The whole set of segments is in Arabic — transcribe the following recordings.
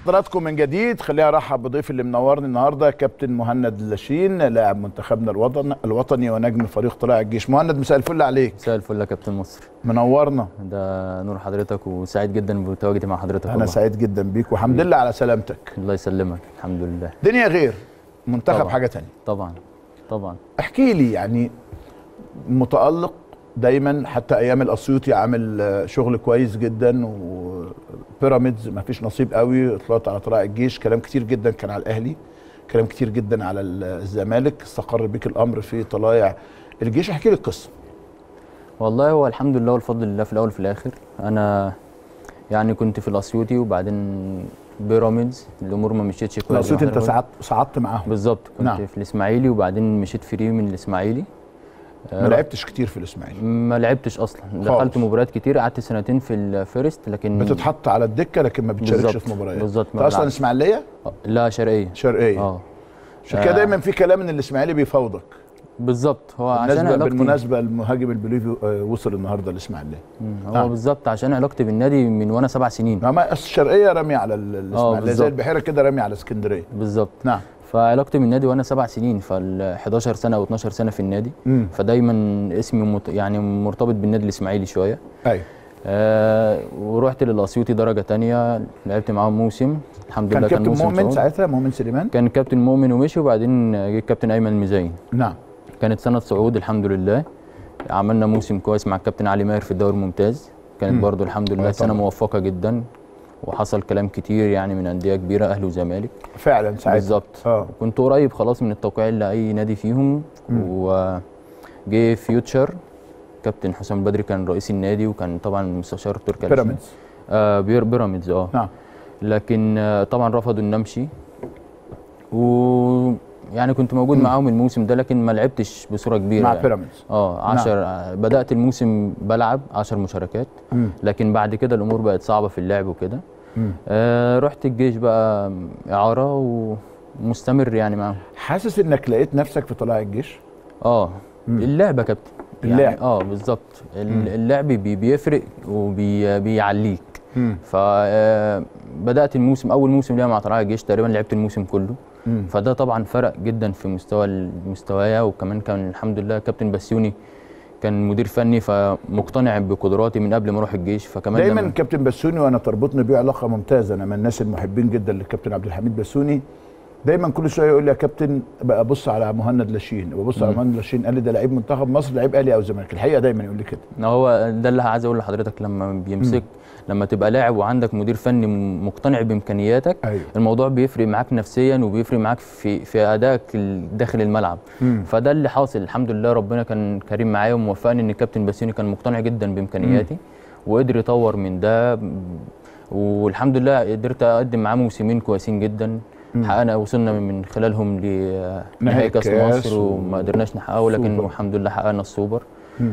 حضراتكم من جديد. خلينا ارحب بضيف اللي منورني النهارده كابتن مهند لاشين، لاعب منتخبنا الوطني ونجم فريق طلائع الجيش. مهند مساء الفل عليك. مساء الفل يا كابتن مصر، منورنا. ده نور حضرتك وسعيد جدا بتواجدي مع حضرتك. انا سعيد جدا بيك والحمد لله على سلامتك. الله يسلمك. الحمد لله. دنيا غير منتخب طبعًا. حاجه ثانيه طبعا. احكي لي، يعني متألق دايما حتى ايام الاسيوطي، عامل شغل كويس جدا، وبيراميدز ما فيش نصيب قوي، طلعت على طلائع الجيش، كلام كتير جدا كان على الاهلي، كلام كتير جدا على الزمالك، استقر بيك الامر في طلائع الجيش. احكي لي القصه. والله هو الحمد لله والفضل لله في الاول وفي الاخر. انا يعني كنت في الاسيوطي وبعدين بيراميدز، الامور ما مشيتش كويس. الاسيوطي انت صعدت معاهم؟ بالظبط، كنت نعم. في الاسماعيلي وبعدين مشيت فري من الاسماعيلي. ما لعبتش كتير في الاسماعيلي؟ ما لعبتش اصلا، دخلت مباريات كتير، قعدت سنتين في الفيرست، لكن بتتحط على الدكه لكن ما بتشاركش في مباريات. بالظبط. انت اصلا اسماعيليه؟ لا، شرقيه. عشان كده دايما في كلام ان الاسماعيلي بيفاوضك. بالظبط. هو عشان علاقتي بالمناسبه المهاجم البوليفي وصل النهارده الاسماعيليه. هو بالظبط عشان علاقتي بالنادي من وانا 7 سنين. ما الشرقيه رامي على الاسماعيليه زي البحيره كده، رامي على اسكندريه. بالظبط. نعم. فعلاقتي بالنادي وانا 7 سنين، فال 11 سنه او 12 سنه في النادي. فدايما اسمي يعني مرتبط بالنادي الاسماعيلي شويه. ايوه. ورحت للاسيوطي درجه ثانيه، لعبت معاهم موسم الحمد لله. كان كابتن مؤمن ساعتها، مؤمن سليمان كان كابتن مؤمن ومشي، وبعدين جه الكابتن ايمن المزين. نعم. كانت سنه صعود الحمد لله، عملنا موسم كويس مع الكابتن علي ماهر في الدوري الممتاز. كانت برضو الحمد لله سنه موفقه جدا، وحصل كلام كتير يعني من انديه كبيره، اهلي وزمالك فعلا ساعتها. بالظبط. كنت قريب خلاص من التوقيع لاي نادي فيهم. وجه فيوتشر، كابتن حسام البدري كان رئيس النادي، وكان طبعا مستشار تركي بيراميدز. بيراميدز نعم. لكن طبعا رفضوا ان امشي، ويعني كنت موجود معاهم الموسم ده، لكن ما لعبتش بصوره كبيره مع بيراميدز. 10 نعم. بدات الموسم بلعب 10 مشاركات، لكن بعد كده الامور بقت صعبه في اللعب وكده. رحت الجيش بقى اعاره ومستمر يعني معاهم. حاسس انك لقيت نفسك في طلائع الجيش؟ اللعب يا كابتن، اللعب يعني بالظبط. اللعب بيفرق وبيعليك. فبدات الموسم، اول موسم ليا مع طلائع الجيش تقريبا لعبت الموسم كله. فده طبعا فرق جدا في مستوايا، وكمان كان الحمد لله كابتن بسيوني كان مدير فني، فمقتنع بقدراتي من قبل ما اروح الجيش. فكمان دايما كابتن بسيوني وانا تربطني بيه علاقه ممتازه، انا من الناس المحبين جدا للكابتن عبد الحميد بسيوني. دايما كل شويه يقول لي يا كابتن بقى بص على مهند لاشين، ببص على مهند لاشين، قال لي ده لعيب منتخب مصر، لعيب اهلي او زمالك. الحقيقه دايما يقول لي كده. هو ده اللي عايز اقول لحضرتك، لما بيمسك لما تبقى لاعب وعندك مدير فني مقتنع بامكانياتك، أيوة. الموضوع بيفرق معاك نفسيا، وبيفرق معاك في ادائك داخل الملعب. فده اللي حاصل الحمد لله. ربنا كان كريم معايا وموفقني ان الكابتن بسيوني كان مقتنع جدا بامكانياتي، وقدر يطور من ده، والحمد لله قدرت اقدم معاه موسمين كويسين جدا. حققنا، وصلنا من خلالهم لنهائي كاس مصر وما قدرناش نحققه، لكن الحمد لله حققنا السوبر.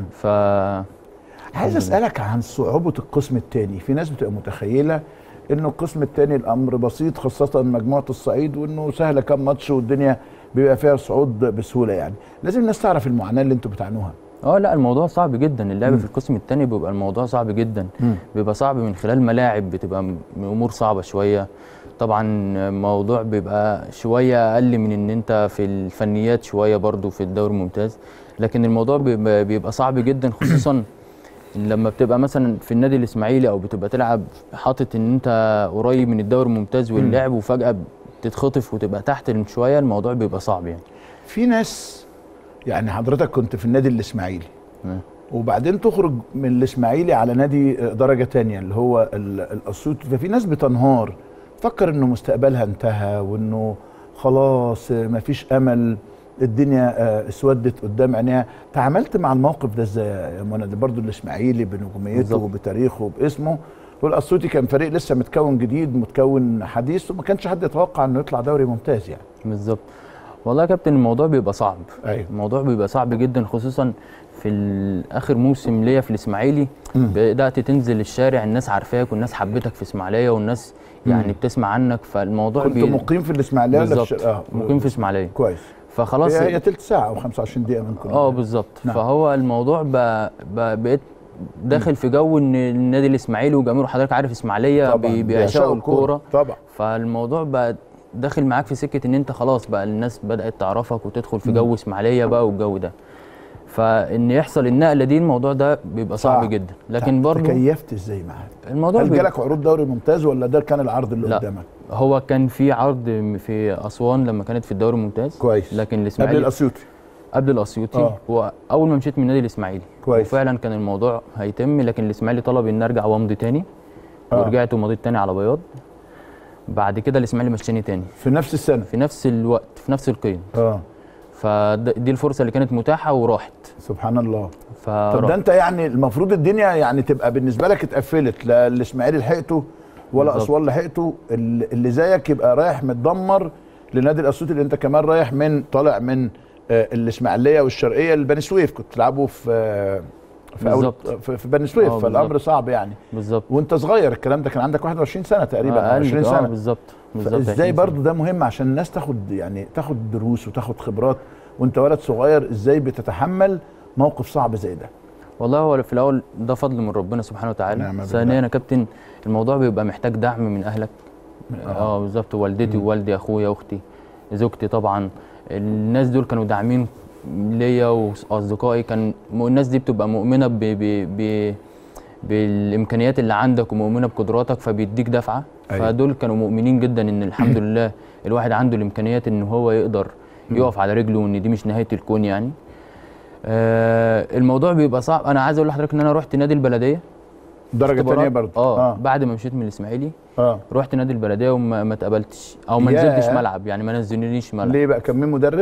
عايز اسالك عن صعوبه القسم الثاني. في ناس بتبقى متخيله انه القسم الثاني الامر بسيط، خاصه مجموعه الصعيد، وانه سهله كام ماتش والدنيا بيبقى فيها صعود بسهوله. يعني لازم الناس تعرف المعاناه اللي انتوا بتعانوها. لا، الموضوع صعب جدا. اللعب في القسم الثاني بيبقى الموضوع صعب جدا. بيبقى صعب من خلال ملاعب، بتبقى امور صعبه شويه. طبعا الموضوع بيبقى شويه اقل من ان انت في الفنيات شويه برضو في الدوري الممتاز، لكن الموضوع بيبقى صعب جدا، خصوصا لما بتبقى مثلا في النادي الاسماعيلي، او بتبقى تلعب حاطط ان انت قريب من الدوري الممتاز واللعب، وفجاه تتخطف وتبقى تحت شويه، الموضوع بيبقى صعب يعني. في ناس، يعني حضرتك كنت في النادي الاسماعيلي وبعدين تخرج من الاسماعيلي على نادي درجه ثانيه اللي هو الاسيوطي، ففي ناس بتنهار، تفكر انه مستقبلها انتهى، وانه خلاص مفيش امل، الدنيا اسودت قدام عينيها. تعاملت مع الموقف ده ازاي يا مهند؟ برضه الاسماعيلي بنجوميته وبتاريخه وباسمه، والاسيوطي كان فريق لسه متكون جديد، متكون حديث، وما كانش حد يتوقع انه يطلع دوري ممتاز يعني. بالظبط. والله يا كابتن الموضوع بيبقى صعب. أيوة. الموضوع بيبقى صعب جدا، خصوصا في اخر موسم ليا في الاسماعيلي. بدات تنزل الشارع، الناس عارفاك والناس حبتك في اسماعيليه، والناس يعني بتسمع عنك، فالموضوع كنت مقيم في الاسماعيليه ولا مقيم في اسماعيليه. كويس. فخلاص هي تلت ساعه او 25 دقيقه منكم. بالظبط. نعم. فهو الموضوع بقيت داخل في جو ان النادي الاسماعيلي وجماهير حضرتك عارف اسماعيليه بيعشقوا الكوره طبعا. فالموضوع بقى داخل معاك في سكه ان انت خلاص بقى الناس بدات تعرفك وتدخل في جو اسماعيليه بقى والجو ده. فان يحصل النقله دي الموضوع ده بيبقى صعب جدا. لكن برضه تكيفت ازاي معاه؟ الموضوع هل جالك عروض دوري ممتاز ولا ده كان العرض اللي قدامك؟ هو كان في عرض في اسوان لما كانت في الدوري الممتاز كويس. لكن الاسماعيلي قبل الاسيوطي واول ما مشيت من النادي الاسماعيلي كويس. وفعلا كان الموضوع هيتم لكن الاسماعيلي طلب ان ارجع وامضي تاني ورجعت ومضيت تاني على بياض. بعد كده الاسماعيلي مشاني تاني في نفس السنه في نفس الوقت في نفس القيد. فدي الفرصه اللي كانت متاحه وراحت. سبحان الله. طب ده انت يعني المفروض الدنيا يعني تبقى بالنسبه لك اتقفلت، لا الاسماعيلي لحقته ولا اسوان لحقته، اللي زيك يبقى رايح متدمر لنادي الاسيوطي اللي انت كمان رايح من طالع من الاسماعيليه والشرقيه لبني سويف، كنت تلعبوا في بني سويف. فالامر صعب يعني بالظبط. وانت صغير، الكلام ده كان عندك 21 سنه تقريبا 20 سنه بالظبط. ازاي برضو ده مهم عشان الناس تاخد دروس وتاخد خبرات وانت ولد صغير، ازاي بتتحمل موقف صعب زي ده؟ والله هو في الاول ده فضل من ربنا سبحانه وتعالى. ثانيا يا كابتن الموضوع بيبقى محتاج دعم من اهلك. بالظبط. والدتي ووالدي اخويا واختي زوجتي طبعا، الناس دول كانوا داعمين ليا واصدقائي. كان الناس دي بتبقى مؤمنه بالامكانيات اللي عندك ومؤمنه بقدراتك فبيديك دفعه. فدول كانوا مؤمنين جدا ان الحمد لله الواحد عنده الامكانيات ان هو يقدر يقف على رجله وان دي مش نهايه الكون يعني. الموضوع بيبقى صعب. انا عايز اقول لحضرتك ان انا رحت نادي البلديه درجه ثانيه برضه بعد ما مشيت من الاسماعيلي رحت نادي البلديه وما اتقبلتش او ما نزلتش ملعب يعني ما نزلونيش ملعب. ليه بقى؟ كان مين مدرب؟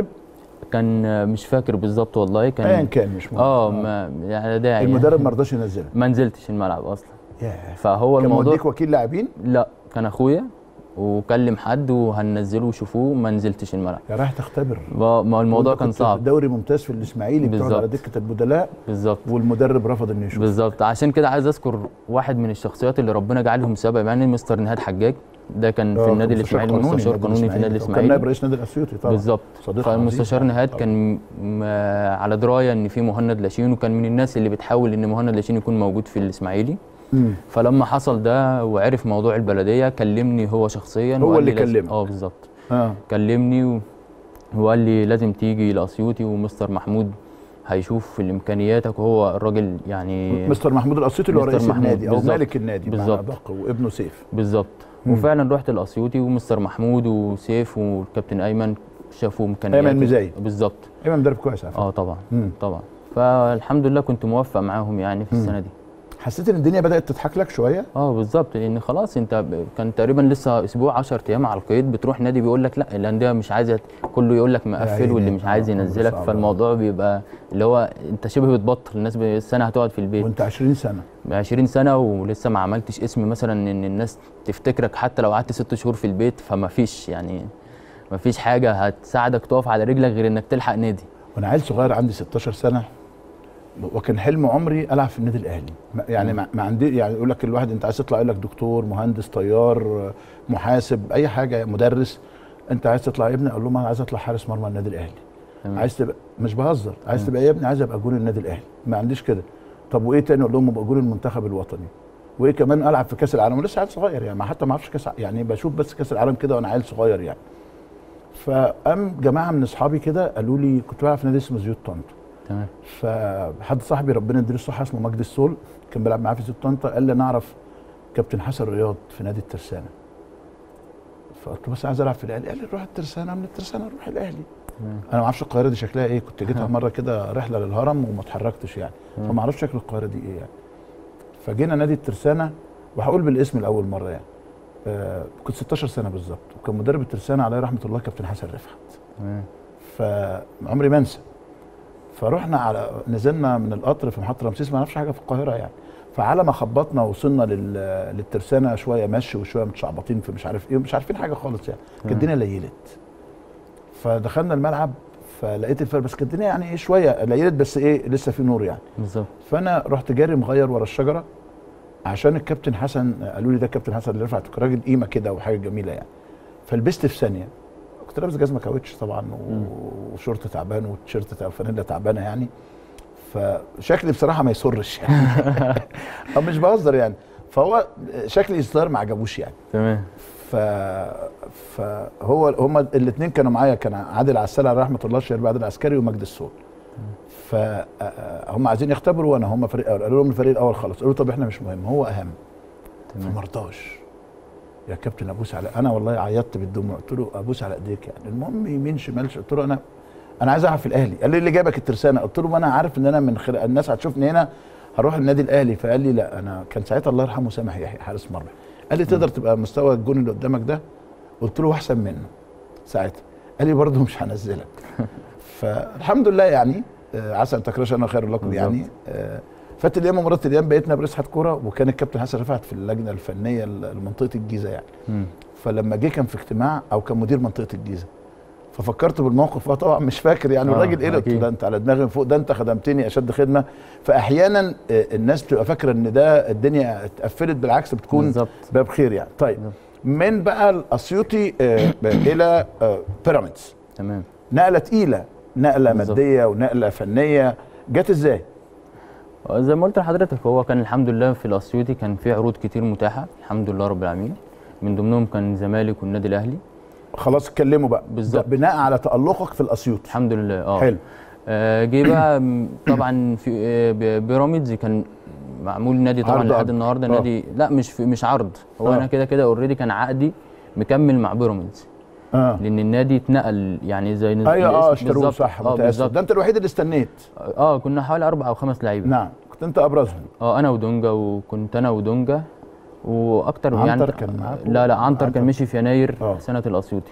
كان مش فاكر بالظبط والله. كان ايا كان مش مهم. ما يعني داعي المدرب ما رضاش ينزلك؟ ما نزلتش الملعب اصلا. فهو الموضوع كان موديك وكيل لاعبين؟ لا كان اخويا وكلم حد وهننزله وشوفوه ما نزلتش الملعب. يا رايح تختبر. ما الموضوع كان صعب. دوري ممتاز في الاسماعيلي بتقعد على دكه البدلاء بالظبط والمدرب رفض انه يشوف. بالظبط. عشان كده عايز اذكر واحد من الشخصيات اللي ربنا جعلهم سبب يعني مستر نهاد حجاج. ده كان في النادي الاسماعيلي مستشار قانوني في النادي الاسماعيلي. كان نائب رئيس نادي الاسيوطي طبعا. بالظبط. فالمستشار نهاد كان على درايه ان في مهند لاشين وكان من الناس اللي بتحاول ان مهند لاشين يكون موجود في الاسماعيلي. فلما حصل ده وعرف موضوع البلديه كلمني هو شخصيا. هو اللي كلمك؟ بالظبط. كلمني وقال لي لازم تيجي لاسيوطي ومستر محمود هيشوف امكانياتك. وهو الراجل يعني مستر محمود الاسيوطي اللي هو رئيس النادي او مالك النادي بالظبط وابنه سيف. بالظبط. وفعلا رحت الاسيوطي ومستر محمود وسيف والكابتن ايمن شافوا امكانياتي. ايمن مزاي بالظبط. ايمن مدرب كويس على فكره. طبعا طبعا. فالحمد لله كنت موفق معاهم يعني في السنه دي. حسيت ان الدنيا بدات تضحك لك شويه؟ بالظبط. لان خلاص انت كان تقريبا لسه اسبوع 10 ايام على القيد بتروح نادي بيقول لك لا الانديه مش عايزه، كله يقول لك مقفل واللي مش عايز ينزلك. فالموضوع بيبقى اللي هو انت شبه بتبطل. الناس السنه هتقعد في البيت وانت 20 سنه 20 سنه ولسه ما عملتش اسم مثلا ان الناس تفتكرك حتى لو قعدت 6 شهور في البيت. فما فيش يعني ما فيش حاجه هتساعدك تقف على رجلك غير انك تلحق نادي. وانا عيل صغير عندي 16 سنه وكان حلم عمري العب في النادي الاهلي. يعني ما عندي يعني يقول لك الواحد انت عايز تطلع يقول لك دكتور مهندس طيار محاسب اي حاجه مدرس. انت عايز تطلع يا ابني؟ اقول لهم انا عايز اطلع حارس مرمى النادي الاهلي. عايز تبقى مش بهزر عايز تبقى يا ابني؟ عايز ابقى جول النادي الاهلي. ما عنديش كده. طب وايه تاني؟ اقول لهم ابقى جول المنتخب الوطني. وايه كمان؟ العب في كاس العالم. ولسه عيل صغير يعني حتى ما اعرفش كاس يعني بشوف بس كاس العالم كده وانا عيل صغير يعني. فقام جماعه من اصحابي كده قالوا لي كنت بلعب في نادي اسمه زيوت طنطا. تمام. فحد صاحبي ربنا يديله الصحه اسمه مجدي السول كان بيلعب معاه في زيوت طنطا قال لي انا اعرف كابتن حسن رياض في نادي الترسانه. فقلت له بس عايز العب في الاهلي. قال لي روح الترسانه. من الترسانه نروح الاهلي. انا ما اعرفش القاهره دي شكلها ايه. كنت جيتها مره كده رحله للهرم وما اتحركتش يعني فما اعرفش شكل القاهره دي ايه يعني. فجينا نادي الترسانه وهقول بالاسم لاول مره يعني. كنت 16 سنه بالظبط وكان مدرب الترسانه عليه رحمه الله كابتن حسن رفعت. فعمري ما انسى. فرحنا نزلنا من القطر في محطه رمسيس ما نعرفش حاجه في القاهره يعني. فعلى ما خبطنا وصلنا للترسانه شويه مشي وشويه متشعبطين في مش عارف ايه مش عارفين حاجه خالص يعني. كانت الدنيا ليلت. فدخلنا الملعب فلقيت الفرق بس كانت الدنيا يعني ايه شويه ليلت بس ايه لسه في نور يعني. بالظبط. فانا رحت جاري مغير ورا الشجره عشان الكابتن حسن قالوا لي ده الكابتن حسن اللي رفعت راجل قيمه كده وحاجه جميله يعني. فلبست في ثانيه. كنت لابس جزمه كاوتش طبعا وشورت تعبان وتيشيرت فانيلا تعبانه يعني. فشكلي بصراحه ما يسرش يعني. أو مش بهزر يعني. فهو شكلي الظاهر ما عجبوش يعني. تمام. فهو هما الاثنين كانوا معايا، كان عادل عسال على رحمه الله، الشهير بعادل العسكري، ومجدي الصول. فهم عايزين يختبروا، وانا هم فريق اول، قالوا لهم الفريق الاول خلاص، قالوا طب احنا مش مهم، هو اهم. فما رضاش. يا كابتن ابوس على، انا والله عيطت بالدموع، قلت له ابوس على ايديك يعني، المهم يمين شمال، قلت له انا عايز العب في الاهلي. قال لي اللي جابك الترسانه؟ قلت له ما انا عارف ان انا من خلال الناس هتشوفني هنا هروح النادي الاهلي. فقال لي لا، انا كان ساعتها الله يرحمه سامح يحيى حارس مرمى، قال لي تقدر تبقى مستوى الجون اللي قدامك ده؟ قلت له احسن منه ساعتها. قال لي برضه مش هنزلك. فالحمد لله يعني، عسى ان تكرهوا شيئا خير لكم يعني. فات الايام ومرات الايام، بقيت نائب رئيس اتحاد كوره، وكان الكابتن حسن رفعت في اللجنه الفنيه لمنطقه الجيزه يعني. فلما جه كان في اجتماع، او كان مدير منطقه الجيزه، ففكرت بالموقف، طبعا مش فاكر يعني. الراجل ايه؟ قلت له ده انت على دماغي من فوق، ده انت خدمتني اشد خدمه. فاحيانا الناس بتبقى فاكره ان ده الدنيا اتقفلت، بالعكس بتكون بالزبط. باب خير يعني. طيب بالزبط. من بقى الاسيوطي الى بيراميدز، تمام، نقله تقيله، نقله بالزبط. ماديه ونقله فنيه، جت ازاي؟ زي ما قلت لحضرتك، هو كان الحمد لله في الاسيوطي كان في عروض كتير متاحه الحمد لله رب العالمين، من ضمنهم كان الزمالك والنادي الاهلي. خلاص اتكلموا بقى بالظبط، بناء على تألقك في الاسيوطي. الحمد لله. حلو. جه بقى طبعا في بيراميدز كان معمول نادي طبعا لحد النهارده نادي، لا مش عرض، هو انا كده اوريدي كان عقدي مكمل مع بيراميدز. لان النادي اتنقل يعني زي ايوه اشتروه صح. متأسف. ده انت الوحيد اللي استنيت. كنا حوالي 4 أو 5 لعيبه. نعم، كنت انت ابرزهم. انا ودونجا، وكنت انا ودونجا واكتر يعني. عنتر كان معاك؟ لا عنتر كان مشي في يناير سنه الاسيوطي.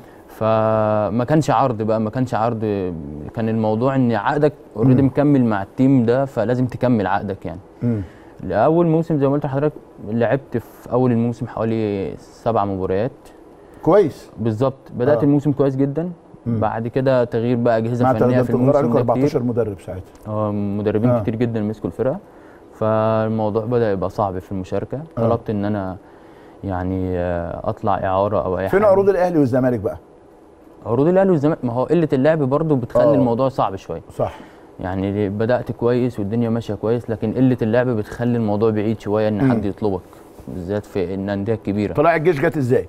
فما كانش عرض بقى، ما كانش عرض، كان الموضوع ان عقدك اوريدي مكمل مع التيم ده، فلازم تكمل عقدك يعني. لاول موسم زي ما قلت لحضرتك، لعبت في اول الموسم حوالي 7 مباريات. كويس. بالظبط. بدات الموسم كويس جدا. بعد كده تغيير بقى اجهزه فنيه في الموسم ده 14 مدرب ساعتها. مدربين كتير جدا مسكوا الفرقه، فالموضوع بدا يبقى صعب في المشاركه. طلبت ان انا يعني اطلع اعاره او اي حاجه. فين عروض الاهلي والزمالك بقى؟ عروض الاهلي والزمالك، ما هو قله اللعب برضو بتخلي الموضوع صعب شويه. صح. يعني بدات كويس والدنيا ماشيه كويس، لكن قله اللعب بتخلي الموضوع بعيد شويه ان حد يطلبك، بالذات في الانديه الكبيره. طلائع الجيش جت ازاي؟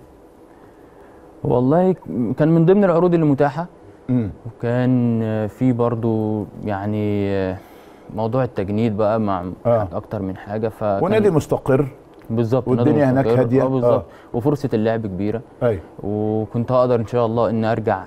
والله كان من ضمن العروض اللي متاحه. وكان في برضو يعني موضوع التجنيد بقى مع اكتر من حاجه. ونادي مستقر بالظبط، والدنيا هناك هاديه بالظبط. وفرصه اللعب كبيره. ايوه. وكنت هقدر ان شاء الله ان ارجع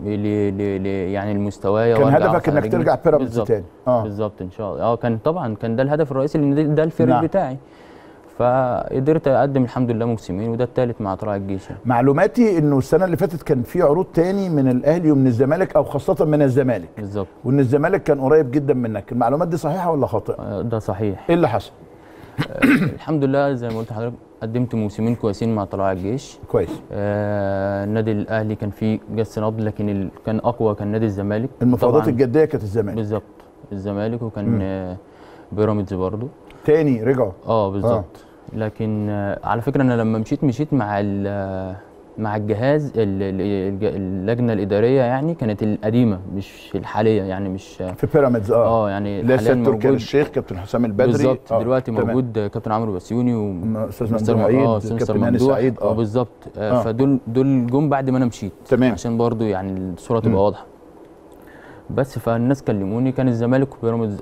يعني المستوايا، كان هدفك انك ترجع بيراميدز تاني. بالظبط ان شاء الله. كان طبعا كان ده الهدف الرئيسي، لان ده الفريق بتاعي. فقدرت اقدم الحمد لله موسمين، وده الثالث مع طلائع الجيش. معلوماتي انه السنه اللي فاتت كان في عروض تاني من الاهلي ومن الزمالك، او خاصه من الزمالك. بالظبط. وان الزمالك كان قريب جدا منك، المعلومات دي صحيحه ولا خاطئه؟ ده صحيح. ايه اللي حصل؟ الحمد لله زي ما قلت لحضرتك، قدمت موسمين كويسين مع طلائع الجيش. كويس. النادي الاهلي كان فيه جس نبض، لكن كان اقوى كان نادي الزمالك. المفاوضات الجديه كانت الزمالك. بالظبط، الزمالك. وكان بيراميدز برضو تاني رجعوا. بالظبط. لكن على فكره انا لما مشيت مع الجهاز اللجنه الاداريه يعني، كانت القديمه مش الحاليه يعني، مش في بيراميدز. يعني حاليا موجود الشيخ كابتن حسام البدري. بالظبط. دلوقتي موجود كابتن عمرو بسيوني واستاذ ممدوح عيد، كابتن هاني سعيد. بالظبط. فدول جم بعد ما انا مشيت. تمام. عشان برضو يعني الصوره تبقى واضحه. بس فالناس كلموني، كان الزمالك وبيراميدز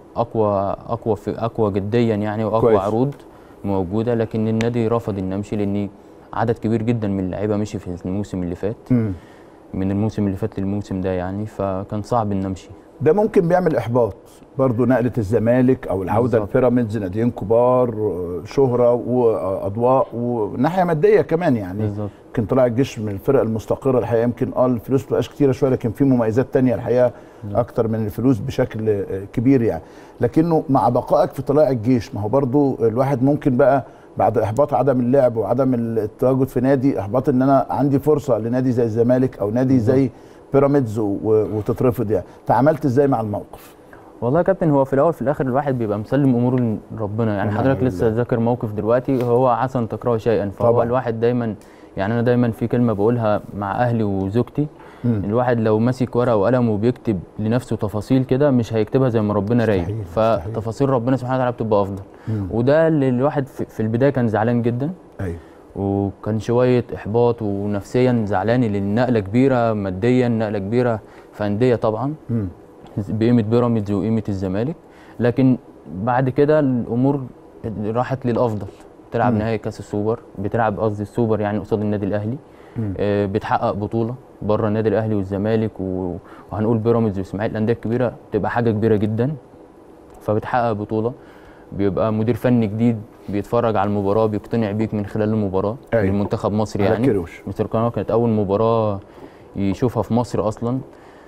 اقوى جديا يعني، واقوى عروض موجوده، لكن النادي رفض ان امشي، لان عدد كبير جدا من اللعيبه مشي في الموسم اللي فات. من الموسم اللي فات للموسم ده يعني، فكان صعب ان امشي. ده ممكن بيعمل احباط برضه، نقله الزمالك او العوده لبيراميدز، ناديين كبار، شهره واضواء وناحيه ماديه كمان يعني. بالظبط. يمكن طلائع الجيش من الفرق المستقره الحقيقه، يمكن الفلوس ما بتبقاش كتيره شويه، لكن في مميزات ثانيه الحقيقه اكتر من الفلوس بشكل كبير يعني. لكنه مع بقائك في طلائع الجيش، ما هو برضه الواحد ممكن بقى بعد احباط عدم اللعب وعدم التواجد في نادي، احباط ان انا عندي فرصه لنادي زي الزمالك او نادي زي بيراميدز وتترفض يعني. تعاملت ازاي مع الموقف؟ والله يا كابتن، هو في الاول في الاخر الواحد بيبقى مسلم اموره لربنا يعني. حضرتك لسه ذاكر موقف دلوقتي، هو عسى ان تكرهوا شيئا، فهو طبعا. الواحد دايما يعني، انا دايما في كلمه بقولها مع اهلي وزوجتي، الواحد لو ماسك ورقه وقلم وبيكتب لنفسه تفاصيل كده مش هيكتبها زي ما ربنا رايد، فتفاصيل ربنا سبحانه وتعالى بتبقى افضل. وده اللي الواحد في البدايه كان زعلان جدا. ايوه. وكان شويه احباط ونفسيا زعلان، لان نقله كبيره ماديا، نقله كبيره في انديه طبعا بقيمه بيراميدز وقيمه الزمالك. لكن بعد كده الامور راحت للافضل. بتلعب نهائي كاس السوبر، بتلعب قصدي السوبر يعني قصاد النادي الاهلي، بتحقق بطوله بره النادي الاهلي والزمالك وهنقول بيراميدز والاسماعيلي، الانديه الكبيره بتبقى حاجه كبيره جدا. فبتحقق بطوله، بيبقى مدير فني جديد بيتفرج على المباراه بيقتنع بيك من خلال المباراه. أيوة. المنتخب مصر يعني مستر كانوا كانت اول مباراه يشوفها في مصر اصلا.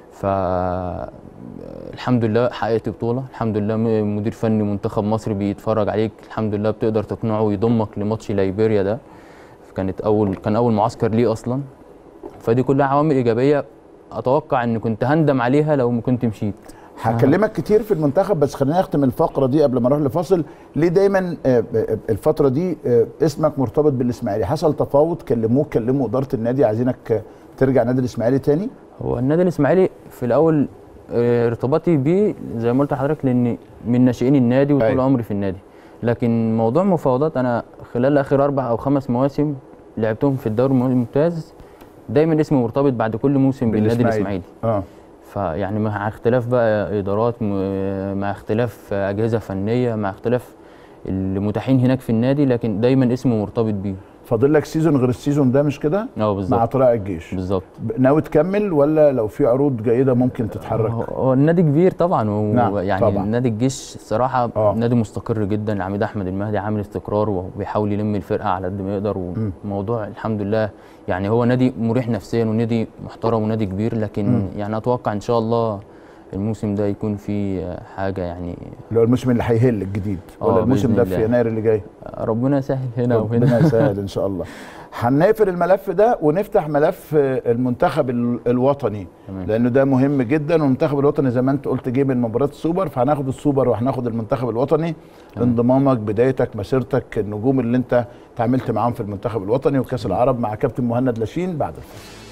فالحمد لله حققت بطوله، الحمد لله مدير فني منتخب مصر بيتفرج عليك، الحمد لله بتقدر تقنعه ويضمك لماتش ليبيريا ده. كان اول معسكر ليه اصلا. فدي كلها عوامل ايجابيه اتوقع ان كنت هندم عليها لو ما كنت مشيت. هكلمك كتير في المنتخب، بس خلينا نختم الفقره دي قبل ما نروح لفاصل. ليه دايما الفتره دي اسمك مرتبط بالاسماعيلي؟ حصل تفاوض؟ كلموا اداره النادي عايزينك ترجع نادي الاسماعيلي تاني؟ هو النادي الاسماعيلي في الاول ارتباطي بيه زي ما قلت لحضرتك لان من ناشئين النادي وطول عمري في النادي. لكن موضوع مفاوضات، انا خلال اخر 4 أو 5 مواسم لعبتهم في الدوري الممتاز دايما اسمي مرتبط بعد كل موسم بالنادي الاسماعيلي. فيعني مع اختلاف بقى ادارات، مع اختلاف اجهزه فنيه، مع اختلاف المتاحين هناك في النادي، لكن دايما اسمه مرتبط بيه. فاضل لك سيزون غير السيزون ده مش كده؟ بالظبط، مع طلائع الجيش. بالظبط. ناوي تكمل ولا لو في عروض جيده ممكن تتحرك؟ هو النادي كبير طبعا، ويعني طبعا. نادي الجيش صراحه نادي مستقر جدا. العميد احمد المهدي عامل استقرار وبيحاول يلم الفرقه على قد ما يقدر، وموضوع الحمد لله يعني هو نادي مريح نفسيا ونادي محترم ونادي كبير. لكن يعني اتوقع ان شاء الله الموسم ده يكون فيه حاجه، يعني اللي هو الموسم اللي هيهل الجديد ولا الموسم ده في يناير اللي جاي؟ ربنا يسهل هنا وهنا. ربنا يسهل ان شاء الله. هنقفل الملف ده ونفتح ملف المنتخب الوطني. لانه ده مهم جدا. والمنتخب الوطني زي ما انت قلت جه من مباراه السوبر، فهناخد السوبر وهناخد المنتخب الوطني. انضمامك، بدايتك، مسيرتك، النجوم اللي انت تعاملت معاهم في المنتخب الوطني وكاس العرب مع كابتن مهند لاشين بعد الفاصل.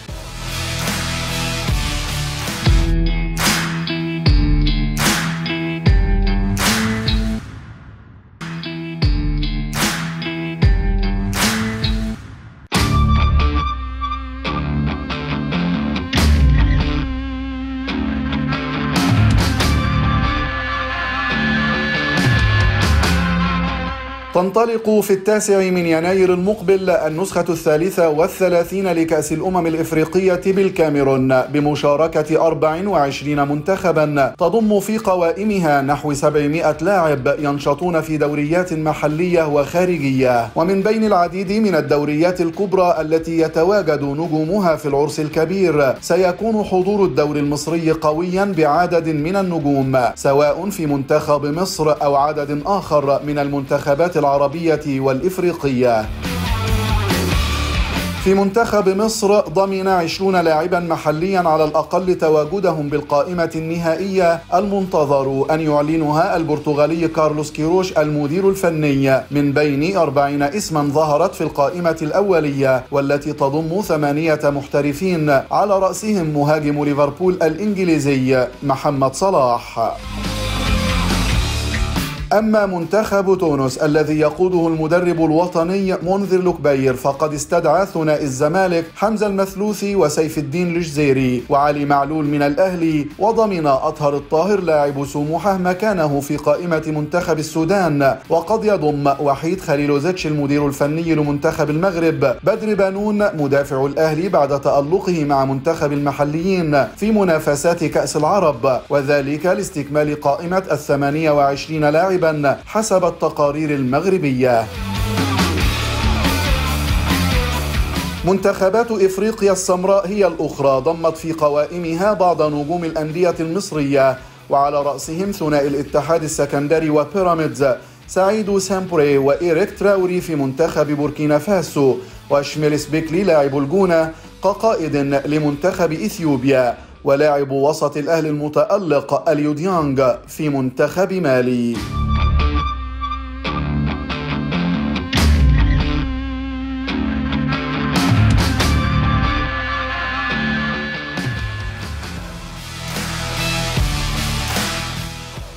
تنطلق في 9 من يناير المقبل النسخة 33 لكأس الأمم الإفريقية بالكاميرون بمشاركة 24 منتخبا تضم في قوائمها نحو 700 لاعب ينشطون في دوريات محلية وخارجية، ومن بين العديد من الدوريات الكبرى التي يتواجد نجومها في العرس الكبير سيكون حضور الدوري المصري قويا بعدد من النجوم سواء في منتخب مصر أو عدد آخر من المنتخبات العربية والإفريقية. في منتخب مصر ضمن 20 لاعبا محليا على الأقل تواجدهم بالقائمة النهائية المنتظر أن يعلنها البرتغالي كارلوس كيروش المدير الفني من بين 40 اسما ظهرت في القائمة الأولية والتي تضم 8 محترفين على رأسهم مهاجم ليفربول الإنجليزي محمد صلاح. أما منتخب تونس الذي يقوده المدرب الوطني منذر لكبير فقد استدعى ثنائي الزمالك حمزة المثلوثي وسيف الدين الجزيري وعلي معلول من الأهلي، وضمن أطهر الطاهر لاعب سموحة مكانه في قائمة منتخب السودان، وقد يضم وحيد خليلوزيتش المدير الفني لمنتخب المغرب بدر بانون مدافع الأهلي بعد تألقه مع منتخب المحليين في منافسات كأس العرب، وذلك لاستكمال قائمة 28 لاعب حسب التقارير المغربية. منتخبات إفريقيا السمراء هي الأخرى ضمت في قوائمها بعض نجوم الأندية المصرية، وعلى رأسهم ثنائي الاتحاد السكندري وبيراميدز سعيد سامبوري وإيريك تراوري في منتخب بوركينا فاسو، وشميلس بيكلي لاعب الجونة كقائد لمنتخب إثيوبيا، ولاعب وسط الأهلي المتألق اليو ديانغ في منتخب مالي.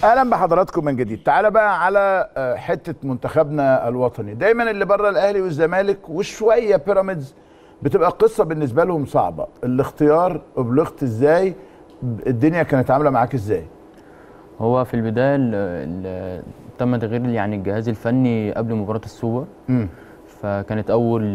اهلا بحضراتكم من جديد. تعالى بقى على حته منتخبنا الوطني. دايما اللي بره الاهلي والزمالك وشويه بيراميدز بتبقى قصه بالنسبه لهم صعبه. الاختيار ابلغت ازاي؟ الدنيا كانت عامله معاك ازاي؟ هو في البدايه تم تغيير يعني الجهاز الفني قبل مباراه السوبر. فكانت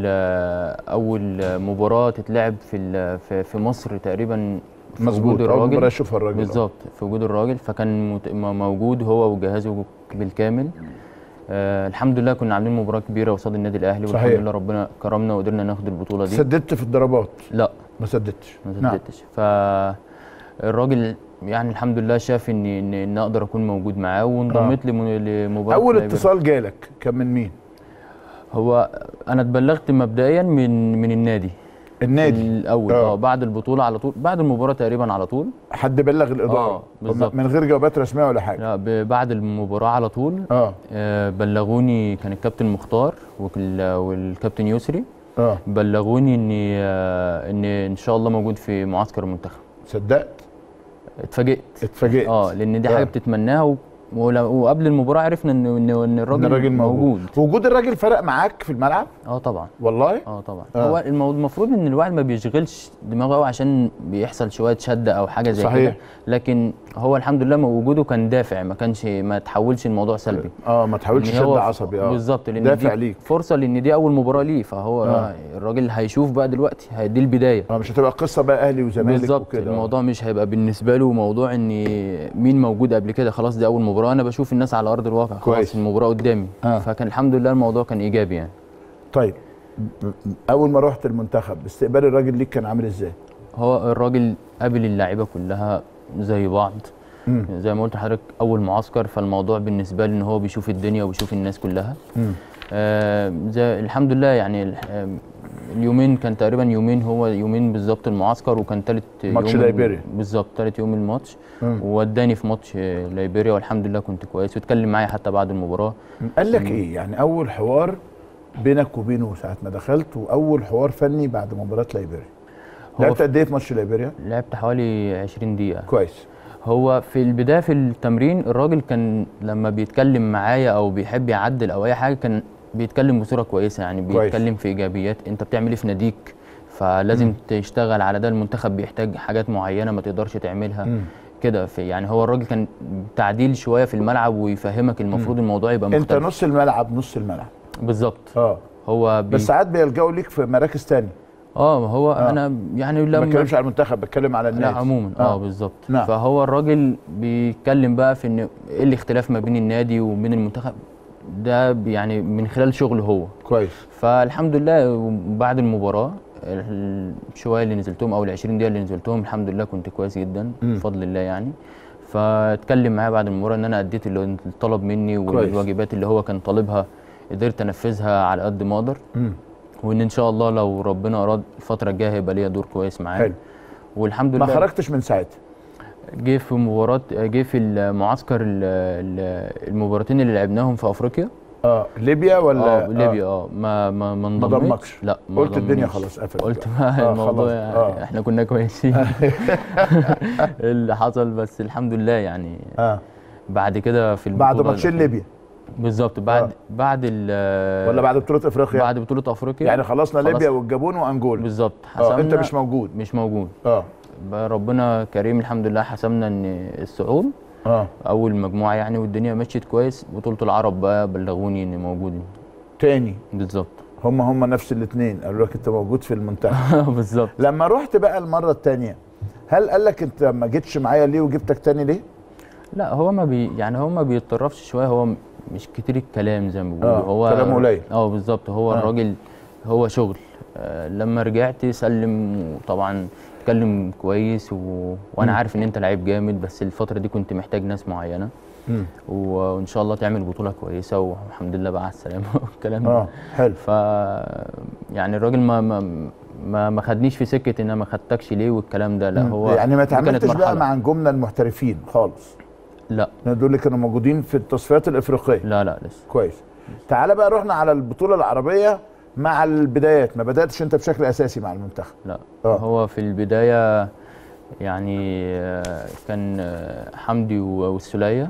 اول مباراه تتلعب في مصر تقريبا في وجود الراجل. اول مره اشوفها الراجل بالظبط، في وجود الراجل. فكان موجود هو وجهازه بالكامل. الحمد لله كنا عاملين مباراه كبيره قصاد النادي الاهلي، والحمد لله ربنا كرمنا وقدرنا ناخد البطوله دي. سددت في الضربات؟ لا ما سددتش. نعم. فالراجل يعني الحمد لله شاف ان اقدر اكون موجود معاه، وانضميت لمباراه. اول اتصال جالك كان من مين؟ هو انا اتبلغت مبدئيا من النادي الاول. بعد البطوله على طول، بعد المباراه تقريبا على طول. حد بلغ الاداره؟ بالظبط. من غير جوابات رسميه ولا حاجه؟ لا، بعد المباراه على طول. بلغوني، كان الكابتن مختار والكابتن يسري. بلغوني ان شاء الله موجود في معسكر المنتخب. صدقت؟ اتفاجئت. لان دي حاجه بتتمناها، وقبل المباراه عرفنا ان الراجل موجود. وجود الراجل فرق معاك في الملعب؟ طبعا. والله؟ طبعا. هو المفروض ان الواحد ما بيشغلش دماغه قوي عشان بيحصل شويه شده او حاجه زي كده. لكن هو الحمد لله وجوده كان دافع، ما تحولش الموضوع سلبي. ما تحولش شده عصبي. بالظبط، لان دافع ليك فرصه، لان دي اول مباراه ليه. فهو الراجل هيشوف بقى دلوقتي، دي البدايه. مش هتبقى قصه بقى اهلي وزمالك بالظبط. الموضوع مش هيبقى بالنسبه له موضوع ان مين موجود قبل كده. خلاص دي اول مباراه، انا بشوف الناس على ارض الواقع. خلاص المباراه قدامي. فكان الحمد لله الموضوع كان ايجابي يعني. طيب اول ما رحت المنتخب استقبال الراجل ليك كان عامل ازاي؟ هو الراجل قابل اللعيبه كلها زي بعض. زي ما قلت لحضرتك اول معسكر، فالموضوع بالنسبه لي ان هو بيشوف الدنيا وبيشوف الناس كلها. الحمد لله يعني. اليومين كان تقريبا يومين بالظبط المعسكر، وكان ثالث يوم ماتش ليبيريا. بالظبط، ثالث يوم الماتش. ووداني في ماتش ليبيريا، والحمد لله كنت كويس، واتكلم معايا حتى بعد المباراه. قال لك ايه يعني اول حوار بينك وبينه ساعه ما دخلت، واول حوار فني بعد مباراه ليبيريا؟ لعبت قد ايه في ماتش ليبيريا؟ لعبت حوالي 20 دقيقه. كويس. هو في البدايه في التمرين الراجل كان لما بيتكلم معايا او بيحب يعدل او اي حاجه كان بيتكلم بصوره كويسه، يعني بيتكلم في ايجابيات. انت بتعمل ايه في ناديك، فلازم تشتغل على ده. المنتخب بيحتاج حاجات معينه ما تقدرش تعملها كده. يعني هو الراجل كان تعديل شويه في الملعب ويفهمك المفروض الموضوع يبقى مختلف. انت نص الملعب بالظبط. هو بس ساعات بيلجأوا ليك في مراكز ثانيه. هو انا يعني ما بتكلمش على المنتخب، بتكلم على النادي. لا عموما. بالظبط. فهو الراجل بيتكلم بقى في ان ايه الاختلاف ما بين النادي وبين المنتخب ده، يعني من خلال شغله هو. كويس. فالحمد لله بعد المباراه شويه اللي نزلتهم او ال20 دقيقه اللي نزلتهم الحمد لله كنت كويس جدا بفضل الله يعني. فاتكلم معايا بعد المباراه ان انا اديت اللي طلب مني، والواجبات اللي هو كان طالبها قدرت انفذها على قد ما اقدر. وان ان شاء الله لو ربنا اراد الفتره الجايه هيبقى ليا دور كويس معاه. حلو. والحمد لله ما خرجتش من ساعتها. جه في المعسكر المباراتين اللي لعبناهم في افريقيا. ليبيا ولا ليبيا. ما انضمتش. لا قلت الدنيا خلاص قفلت. قلت ما الموضوع يعني احنا كنا كويسين. اللي حصل بس الحمد لله يعني. بعد كده في بعد ماتشين ليبيا بالظبط. بعد ولا بعد بطوله افريقيا؟ بعد بطوله افريقيا يعني خلصنا ليبيا والجابون وانجولا. بالظبط. انت مش موجود. ربنا كريم الحمد لله، حسمنا ان الصعود اول مجموعه يعني، والدنيا مشيت كويس. بطوله العرب بقى بلغوني اني موجود تاني. بالظبط. هم نفس الاثنين قالوا لك انت موجود في المنتخب. بالظبط. لما رحت بقى المره الثانيه هل قال لك انت ما جيتش معايا ليه وجبتك تاني ليه؟ لا هو ما بيتطرفش شويه. هو مش كتير الكلام زي ما بيقولوا. هو كلام قليل. بالظبط. هو الراجل هو شغل. لما رجعت سلم، وطبعا اتكلم كويس وانا عارف ان انت لعيب جامد، بس الفتره دي كنت محتاج ناس معينه. وان شاء الله تعمل بطوله كويسه، والحمد لله بقى على السلامه والكلام ده. حلو. يعني الراجل ما خدنيش في سكه ان انا ما خدتكش ليه والكلام ده. لا هو يعني ما تعاملتش بقى مع نجومنا المحترفين خالص؟ لا. دول اللي كانوا موجودين في التصفيات الافريقيه؟ لا لسه. كويس. تعالى بقى رحنا على البطوله العربيه. مع البدايات ما بداتش انت بشكل اساسي مع المنتخب؟ لا. هو في البدايه يعني كان حمدي والسوليه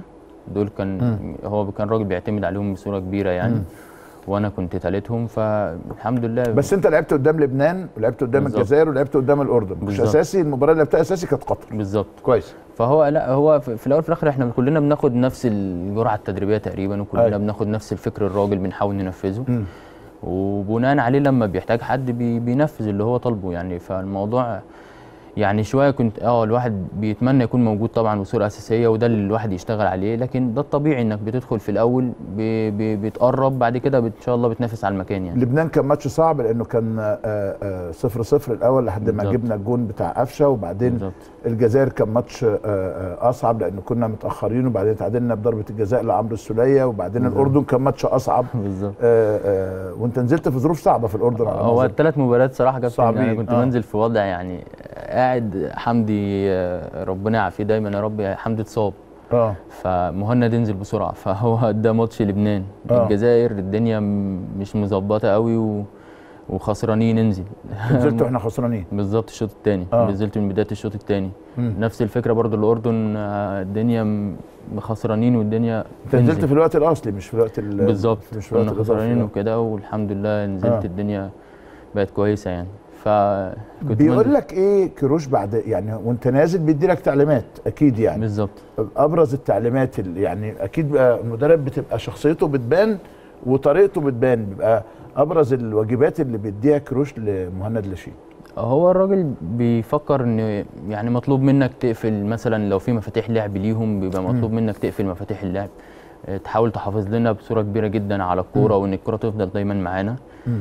دول كان هو كان راجل بيعتمد عليهم بصوره كبيره يعني. وانا كنت ثالثهم، فالحمد لله. بس انت لعبت قدام لبنان ولعبت قدام الجزائر ولعبت قدام الاردن، مش اساسي. المباراه اللي لعبتها اساسي كانت قطر. بالظبط. كويس. فهو لا، هو في الاول وفي الاخر احنا كلنا بناخد نفس الجرعه التدريبيه تقريبا، وكلنا بناخد نفس الفكر الراجل بنحاول ننفذه. وبناء عليه لما بيحتاج حد بينفذ اللي هو طالبه يعني. فالموضوع يعني شويه كنت الواحد بيتمنى يكون موجود طبعا بصوره اساسيه، وده اللي الواحد يشتغل عليه، لكن ده الطبيعي انك بتدخل في الاول بتقرب، بعد كده ان شاء الله بتنافس على المكان يعني. لبنان كان ماتش صعب لانه كان 0-0 الاول لحد ما جبنا الجون بتاع قفشه، وبعدين بالزبط. الجزائر كان ماتش اصعب لانه كنا متاخرين، وبعدين تعادلنا بضربه الجزاء لعمرو السوليه، وبعدين بالزبط. الاردن كان ماتش اصعب بالظبط. وانت نزلت في ظروف صعبه في الاردن. هو الثلاث مباريات صراحه كابتن يعني كنت بنزل في وضع يعني قاعد حمدي ربنا يعافيه دايما يا رب، حمدي اتصاب فمهند ينزل بسرعه، فهو ده ماتش لبنان. الجزائر الدنيا مش مظبطه قوي وخسرانين، ننزل نزلت واحنا خسرانين بالظبط. الشوط الثاني نزلت من بدايه الشوط الثاني. نفس الفكره برضو الاردن، الدنيا خسرانين والدنيا نزلت في الوقت الاصلي مش في الوقت بالظبط. كنا خسرانين وكده، والحمد لله نزلت الدنيا بقت كويسه يعني. بيقول لك ايه كروش بعد يعني وانت نازل بيدي لك تعليمات اكيد يعني بالظبط. ابرز التعليمات اللي يعني اكيد بقى المدرب بتبقى شخصيته بتبان وطريقته بتبان، بيبقى ابرز الواجبات اللي بيديها كروش لمهند لاشين. هو الراجل بيفكر ان يعني مطلوب منك تقفل مثلا لو في مفاتيح لعب ليهم، بيبقى مطلوب منك تقفل مفاتيح اللعب، تحاول تحافظ لنا بصوره كبيره جدا على الكوره، وان الكوره تفضل دايما معانا.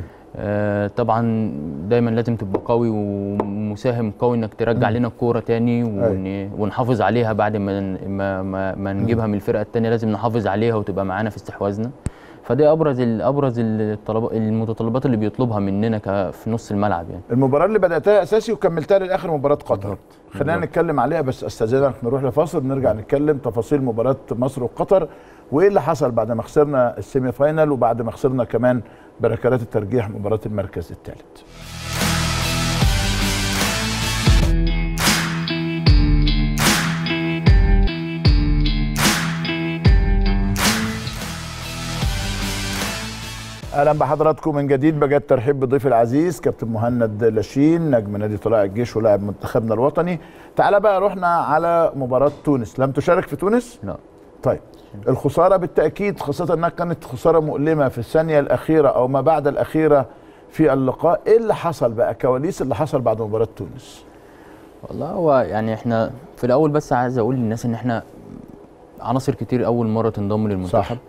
طبعا دايما لازم تبقى قوي ومساهم قوي انك ترجع لنا الكوره تاني، ونحافظ عليها بعد ما نجيبها من الفرقه الثانيه، لازم نحافظ عليها وتبقى معانا في استحواذنا. فدي ابرز المتطلبات اللي بيطلبها مننا في نص الملعب يعني. المباراه اللي بداتها اساسي وكملتها للاخر مباراه قطر، خلينا نتكلم عليها، بس استاذنك نروح لفاصل ونرجع نتكلم تفاصيل مباراه مصر وقطر، وايه اللي حصل بعد ما خسرنا السيمي فاينال وبعد ما خسرنا كمان بركلات الترجيح مباراه المركز الثالث. اهلا بحضراتكم من جديد. بجد ترحيب بضيف العزيز كابتن مهند لاشين، نجم نادي طلائع الجيش ولاعب منتخبنا الوطني. تعالى بقى رحنا على مباراه تونس. لم تشارك في تونس؟ لا. طيب الخساره بالتاكيد، خاصه انها كانت خساره مؤلمه في الثانيه الاخيره او ما بعد الاخيره في اللقاء. ايه اللي حصل بقى، كواليس اللي حصل بعد مباراه تونس؟ والله هو يعني احنا في الاول بس عايز اقول للناس ان احنا عناصر كتير اول مره تنضم للمنتخب. صح.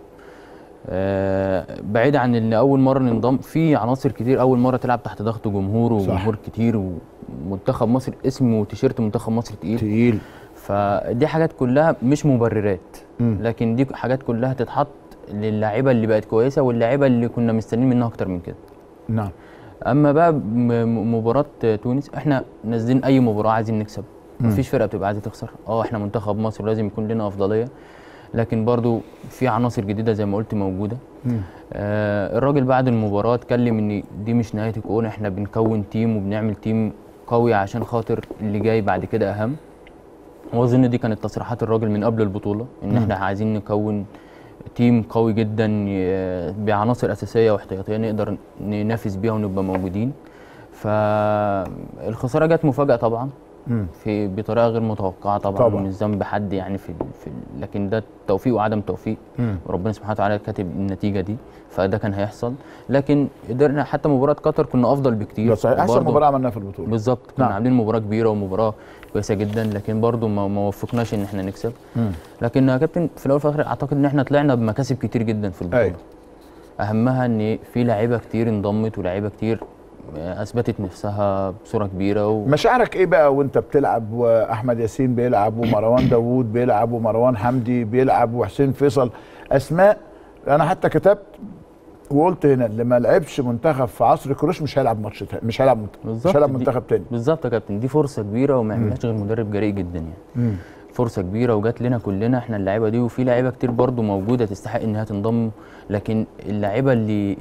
بعيد عن ان اول مره ننضم، في عناصر كتير اول مره تلعب تحت ضغط جمهور وجمهور كتير، ومنتخب مصر اسمه تيشيرت منتخب مصر تقيل. فدي حاجات كلها مش مبررات، لكن دي حاجات كلها تتحط للاعيبه اللي بقت كويسه واللاعيبه اللي كنا مستنيين منها اكتر من كده. نعم. اما بقى مباراه تونس، احنا نازلين اي مباراه عايزين نكسب، مفيش فرقه بتبقى عايزه تخسر. احنا منتخب مصر لازم يكون لنا افضليه، لكن برضو في عناصر جديده زي ما قلت موجوده. الراجل بعد المباراه اتكلم ان دي مش نهايه الكون، احنا بنكون تيم وبنعمل تيم قوي عشان خاطر اللي جاي بعد كده اهم. واظن دي كانت تصريحات الراجل من قبل البطوله، ان احنا عايزين نكون تيم قوي جدا بعناصر اساسيه واحتياطيه نقدر ننافس بيها ونبقى موجودين. فالخساره جت مفاجاه طبعا، بطريقه غير متوقعه طبعا. مش ذنب حد يعني لكن ده توفيق وعدم توفيق، وربنا سبحانه وتعالى كاتب النتيجه دي، فده كان هيحصل. لكن قدرنا حتى مباراه قطر كنا افضل بكتير، صحيح احسن مباراه عملناها في البطوله بالظبط. كنا عاملين مباراه كبيره ومباراه كويسه جدا، لكن برضو ما وفقناش ان احنا نكسب. لكن يا كابتن في الاول وفي الاخر اعتقد ان احنا طلعنا بمكاسب كتير جدا في البطوله. اهمها ان في لعيبه كتير انضمت ولاعيبه كتير اثبتت نفسها بصوره كبيره. مشاعرك ايه بقى وانت بتلعب واحمد ياسين بيلعب ومروان داوود بيلعب ومروان حمدي بيلعب وحسين فيصل، اسماء انا حتى كتبت وقلت هنا اللي ما لعبش منتخب في عصر كروش مش هيلعب ماتش تاني، مش هيلعب منتخب تاني. بالظبط يا كابتن، دي فرصه كبيره وما يعملهاش غير مدرب جريء جدا يعني. فرصه كبيره وجات لنا كلنا احنا اللعيبه دي، وفي لعيبه كتير برضو موجوده تستحق انها تنضم، لكن اللعيبه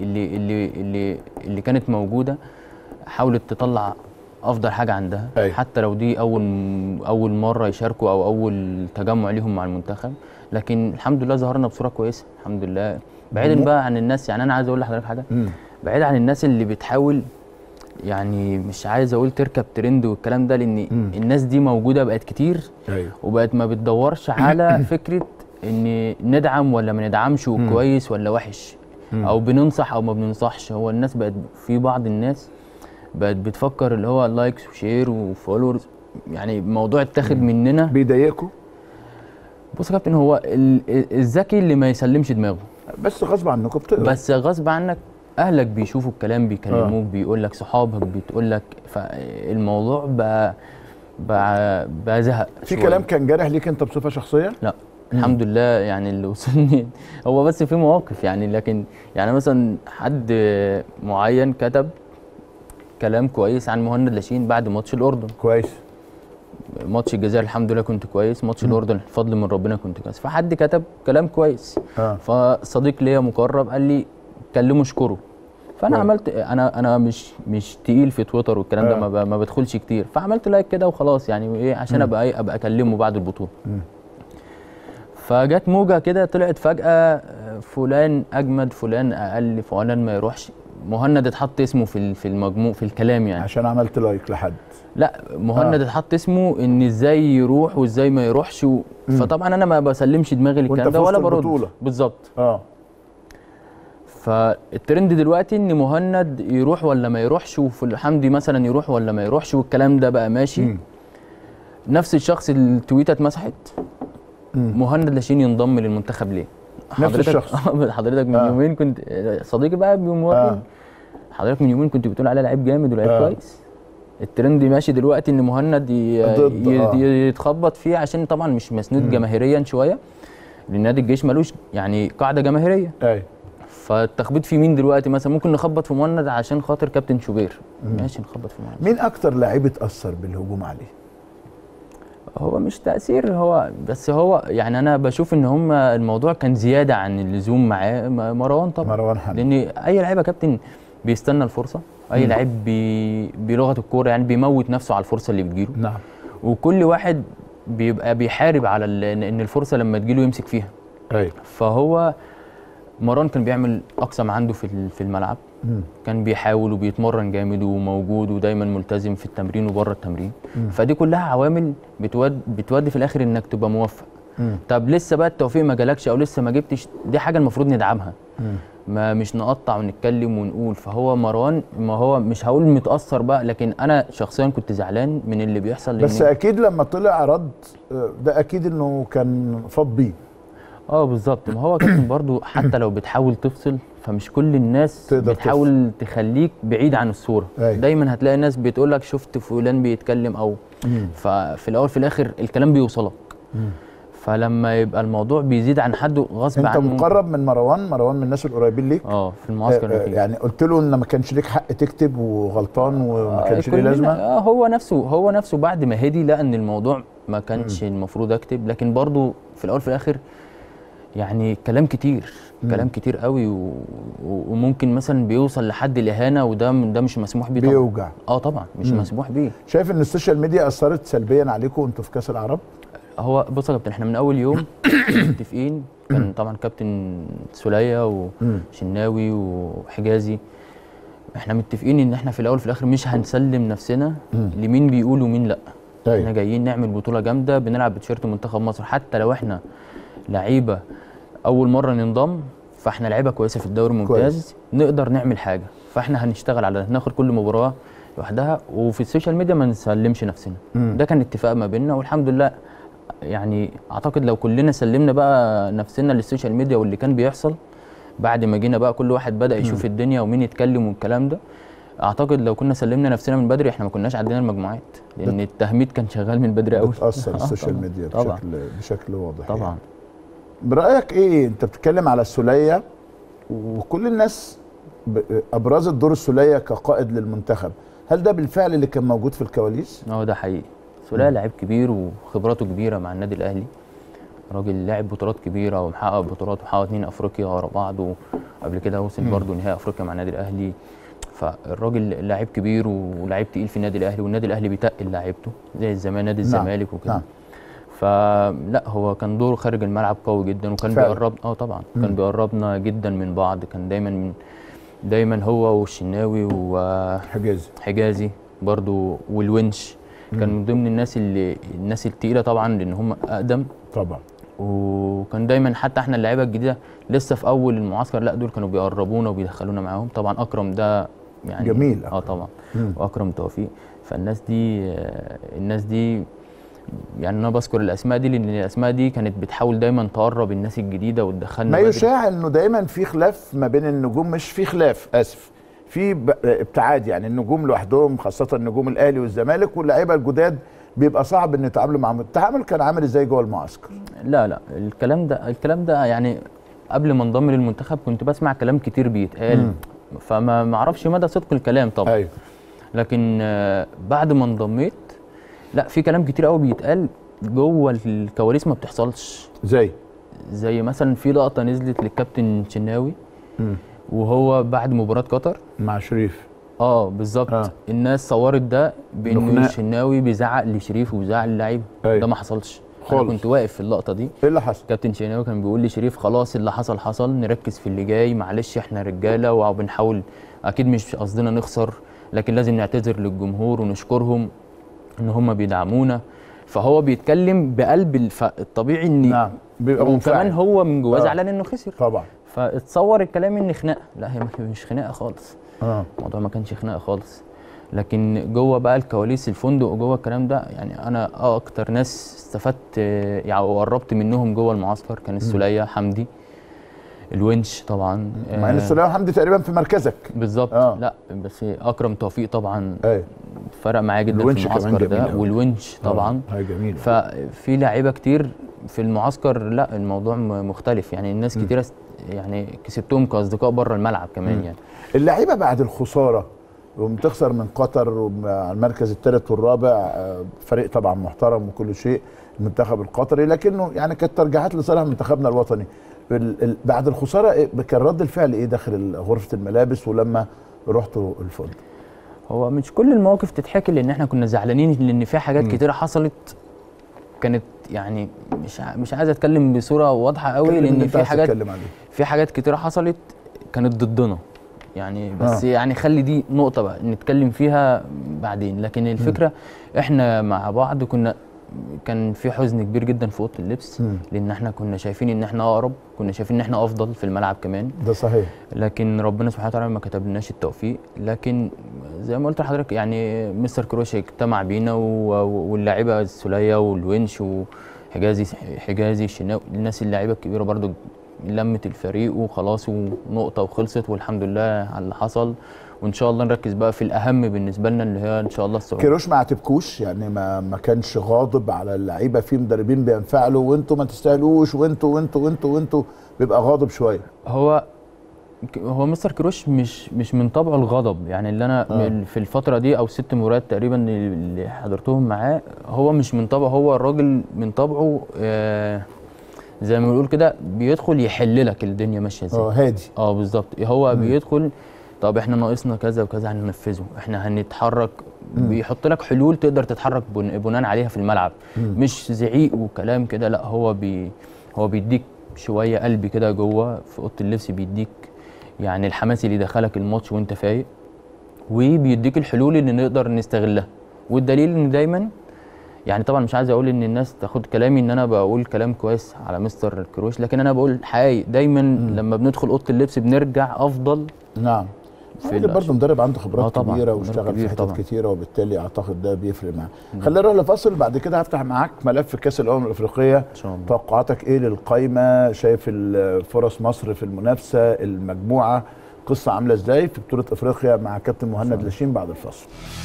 اللي كانت موجوده حاولت تطلع افضل حاجه عندها. حتى لو دي اول مره يشاركوا او اول تجمع ليهم مع المنتخب، لكن الحمد لله ظهرنا بصوره كويسه الحمد لله. بعيدا بقى عن الناس، يعني انا عايز اقول لحضرتك حاجه، بعيد عن الناس اللي بتحاول، يعني مش عايز اقول تركب ترند والكلام ده، لان الناس دي موجوده بقت كتير. ايوه. وبقت ما بتدورش على فكره ان ندعم ولا ما ندعمش وكويس ولا وحش، او بننصح او ما بننصحش. هو الناس بقت، في بعض الناس بقت بتفكر اللي هو لايكس وشير وفولورز، يعني الموضوع اتاخد مننا. بيضايقكم؟ بص يا كابتن، هو الذكي اللي ما يسلمش دماغه، بس غصب عنكم بتقرا. بس غصب عنك اهلك بيشوفوا الكلام، بيكلموك، بيقول لك صحابك بتقول لك، فالموضوع بقى زهق في شوية. كلام كان جارح ليك انت بصفه شخصيه؟ لا الحمد لله، يعني اللي وصلني هو بس في مواقف، يعني لكن يعني مثلا حد معين كتب كلام كويس عن مهند لاشين بعد ماتش الاردن. كويس. ماتش الجزائر الحمد لله كنت كويس، ماتش الاردن الفضل من ربنا كنت كويس، فحد كتب كلام كويس. فصديق ليا مقرب قال لي كلمه اشكره، فانا عملت، انا مش تقيل في تويتر والكلام ده، ما بدخلش كتير، فعملت لايك كده وخلاص، يعني ايه عشان ابقى اكلمه بعد البطوله. فجت موجه كده طلعت فجاه، فلان اجمد، فلان اقل، فلان ما يروحش، مهند اتحط اسمه في المجموع في الكلام، يعني عشان عملت لايك لحد. لا مهند اتحط اسمه ان ازاي يروح وازاي ما يروحش فطبعا انا ما بسلمش دماغي للكلام ده ولا برد. بالظبط. فالترند دلوقتي ان مهند يروح ولا ما يروحش، وفي حمدي مثلا يروح ولا ما يروحش، والكلام ده بقى ماشي. نفس الشخص التويته اتمسحت، مهند لاشين ينضم للمنتخب ليه؟ نفس الشخص. حضرتك من يومين كنت صديقي بقى بيوم حضرتك من يومين كنت بتقول عليه لعيب جامد ولعيب كويس. الترند ماشي دلوقتي ان مهند يتخبط فيه، عشان طبعا مش مسنود جماهيريا شويه، لان نادي الجيش ملوش يعني قاعده جماهيريه. ايوه. فالتخبيط في مين دلوقتي؟ مثلا ممكن نخبط في مهند عشان خاطر كابتن شوبير، ماشي نخبط في مهند. مين اكتر لعيب اتاثر بالهجوم عليه؟ هو مش تاثير، هو بس هو يعني انا بشوف ان هم الموضوع كان زياده عن اللزوم معاه. مروان طبعا، مروان حمدي، لان اي لعيب يا كابتن بيستنى الفرصه، اي لعيب بلغه الكوره يعني بيموت نفسه على الفرصه اللي بتجيله. نعم. وكل واحد بيبقى بيحارب على ان الفرصه لما تجيله يمسك فيها. ايوه. فهو مروان كان بيعمل اقصى ما عنده في الملعب، كان بيحاول وبيتمرن جامد وموجود ودايما ملتزم في التمرين وبره التمرين. فدي كلها عوامل بتودي في الاخر انك تبقى موفق. طب لسه بقى التوفيق ما جالكش او لسه ما جبتش، دي حاجه المفروض ندعمها، ما مش نقطع ونتكلم ونقول. فهو مروان، ما هو مش هقول متاثر بقى، لكن انا شخصيا كنت زعلان من اللي بيحصل. بس اكيد لما طلع رد ده اكيد انه كان فاض بيه. بالظبط. ما هو كابتن برضو حتى لو بتحاول تفصل، فمش كل الناس بتحاول تخليك بعيد عن الصوره. دايما هتلاقي الناس بتقول لك شفت فلان بيتكلم، او ففي الاول في الاخر الكلام بيوصلك. فلما يبقى الموضوع بيزيد عن حده غصب عنه. انت مقرب من مروان من الناس القريبين ليك؟ في المعسكر يعني قلت له ان ما كانش ليك حق تكتب وغلطان وما كانش ليه لازمه؟ هو نفسه بعد ما هدي لقى ان الموضوع ما كانش المفروض اكتب، لكن برضو في الاول في الاخر يعني كلام كتير، كلام كتير قوي، وممكن مثلا بيوصل لحد الاهانه، وده مش مسموح بيه طبعا. بيوجع. طبعا مش مسموح بيه. شايف ان السوشيال ميديا اثرت سلبيا عليكم وانتوا في كاس العرب؟ هو بص يا كابتن، احنا من اول يوم متفقين، كان طبعا كابتن سولية وشناوي وحجازي، احنا متفقين ان احنا في الاول في الاخر مش هنسلم نفسنا لمين بيقول ومين لا. احنا جايين نعمل بطوله جامده، بنلعب بتيشيرت منتخب مصر، حتى لو احنا لعيبه اول مره ننضم، فاحنا لعيبه كويسه في الدوري الممتاز، نقدر نعمل حاجه، فاحنا هنشتغل على ناخد كل مباراه لوحدها، وفي السوشيال ميديا ما نسلمش نفسنا. ده كان اتفاق ما بيننا، والحمد لله. يعني اعتقد لو كلنا سلمنا بقى نفسنا للسوشيال ميديا واللي كان بيحصل بعد ما جينا بقى كل واحد بدا يشوف الدنيا ومين يتكلم والكلام ده، اعتقد لو كنا سلمنا نفسنا من بدري احنا ما كناش عدينا المجموعات، لان التهميد كان شغال من بدري قوي. بتاثر السوشيال ميديا بشكل واضح طبعا. يعني. برايك ايه، انت بتتكلم على السولية وكل الناس ابرزت دور السولية كقائد للمنتخب، هل ده بالفعل اللي كان موجود في الكواليس؟ ده حقيقي. سولية لعيب كبير وخبراته كبيره مع النادي الاهلي، راجل لاعب بطولات كبيره ومحقق بطولات، وحقق 2 افريقيا ورا بعض، وقبل كده وصل برضه نهائي افريقيا مع النادي الاهلي. فالراجل لاعب كبير ولاعيب تقيل في النادي الاهلي، والنادي الاهلي بيتقل لاعيبته زي زمان نادي الزمالك وكده. فلا هو كان دوره خارج الملعب قوي جدا، وكان بيقرب طبعا كان بيقربنا جدا من بعض. كان دايما هو والشناوي وحجازي برضو والونش كان من ضمن الناس التقيله طبعا، لان هم اقدم طبعا. وكان دايما حتى احنا اللعيبه الجديده لسه في اول المعسكر، لا دول كانوا بيقربونا وبيدخلونا معاهم. طبعا اكرم ده يعني جميل طبعا. واكرم توفيق. فالناس دي يعني انا بذكر الاسماء دي لان الاسماء دي كانت بتحاول دايما تقرب الناس الجديده وتدخلنا. ما يشاع انه دايما في خلاف ما بين النجوم، مش في خلاف، اسف، في ابتعاد. يعني النجوم لوحدهم، خاصه النجوم الاهلي والزمالك واللعيبه الجداد، بيبقى صعب ان يتعاملوا معاهم. التعامل كان عامل ازاي جوه المعسكر؟ لا الكلام ده يعني قبل ما انضم للمنتخب كنت بسمع كلام كتير بيتقال، فما اعرفش مدى صدق الكلام طبعا. أيوه. لكن بعد ما انضميت لا في كلام كتير قوي بيتقال جوه الكواليس ما بتحصلش. زي مثلا في لقطه نزلت للكابتن شناوي وهو بعد مباراه قطر مع شريف. بالظبط. الناس صورت ده بانه الشناوي بيزعق لشريف وبيزعق للعيبه. ده ما حصلش خالص. انا كنت واقف في اللقطه دي. ايه اللي حصل؟ كابتن شناوي كان بيقول لشريف خلاص اللي حصل حصل، نركز في اللي جاي، معلش احنا رجاله وبنحاول، اكيد مش قصدنا نخسر، لكن لازم نعتذر للجمهور ونشكرهم ان هم بيدعمونا. فهو بيتكلم بقلب الطبيعي ان نعم بيبقى وكمان هو من جواه زعلان انه خسر طبعا. فاتصور الكلام ان خناقه. لا هي مش خناقه خالص. الموضوع ما كانش خناقه خالص. لكن جوه بقى الكواليس الفندق وجوه الكلام ده، يعني انا اكتر ناس استفدت يعني وقربت منهم جوه المعسكر كان السوليه حمدي، الونش طبعا. مع ان السوليه وحمدي تقريبا في مركزك بالظبط. لا بس اكرم توفيق طبعا فرق معايا جدا في المعسكر ده، والونش طبعا. جميل. ففي لعيبه كتير في المعسكر، لا الموضوع مختلف. يعني الناس كتير يعني كسبتهم كاصدقاء بره الملعب كمان. يعني اللعيبه بعد الخساره وبتخسر من قطر وعلى المركز الثالث والرابع، فريق طبعا محترم وكل شيء المنتخب القطري، لكنه يعني كانت ترجيحات لصالح منتخبنا الوطني. بعد الخساره كان رد الفعل ايه داخل غرفه الملابس ولما رحتوا الفندق؟ هو مش كل المواقف تتحكي، لان احنا كنا زعلانين لان في حاجات كتيره حصلت كانت يعني مش عايز اتكلم بصوره واضحه قوي، لان في حاجات كتيره حصلت كانت ضدنا يعني. بس يعني خلي دي نقطه بقى نتكلم فيها بعدين. لكن الفكره احنا مع بعض كان في حزن كبير جدا في اوضه اللبس، لان احنا كنا شايفين ان احنا اقرب، كنا شايفين ان احنا افضل في الملعب كمان. ده صحيح. لكن ربنا سبحانه وتعالى ما كتبلناش التوفيق. لكن زي ما قلت لحضرتك يعني مستر كروش اجتمع بينا واللاعيبه السوليه والونش وحجازي الشناوي، الناس اللاعيبه الكبيره برضو لمت الفريق وخلاص ونقطه وخلصت، والحمد لله على اللي حصل. وان شاء الله نركز بقى في الاهم بالنسبه لنا اللي هي ان شاء الله الصعود. كيروش ما عاتبكوش يعني؟ ما كانش غاضب على اللعيبه؟ في مدربين بينفعلوا وانتوا ما تستاهلوش وانتوا بيبقى غاضب شويه. هو مستر كيروش مش من طبعه الغضب. يعني اللي انا في الفتره دي او 6 مباريات تقريبا اللي حضرتهم معاه، هو مش من طبعه. هو الراجل من طبعه زي ما بنقول كده بيدخل يحل لك الدنيا ماشيه ازاي. هادي. بالظبط. هو بيدخل طب احنا ناقصنا كذا وكذا هننفذه، احنا هنتحرك. بيحط لك حلول تقدر تتحرك بناء عليها في الملعب. مش زعيق وكلام كده، لا هو بيديك شويه قلب كده جوه في اوضه اللبس، بيديك يعني الحماس اللي دخلك الماتش وانت فايق، وبيديك الحلول اللي نقدر نستغلها. والدليل ان دايما يعني طبعا مش عايز اقول ان الناس تاخد كلامي ان انا بقول كلام كويس على مستر كروش، لكن انا بقول حقيقي دايما لما بندخل اوضه اللبس بنرجع افضل. نعم. برضه مدرب عنده خبرات كبيره واشتغل في حتت طبعا كتيره، وبالتالي اعتقد ده بيفرق معاه. خلينا نروح لفاصل، بعد كده هفتح معاك ملف كاس الامم الافريقيه. توقعاتك ايه للقائمه؟ شايف فرص مصر في المنافسه، المجموعه قصه عامله ازاي في بطوله افريقيا مع كابتن مهند لاشين بعد الفاصل.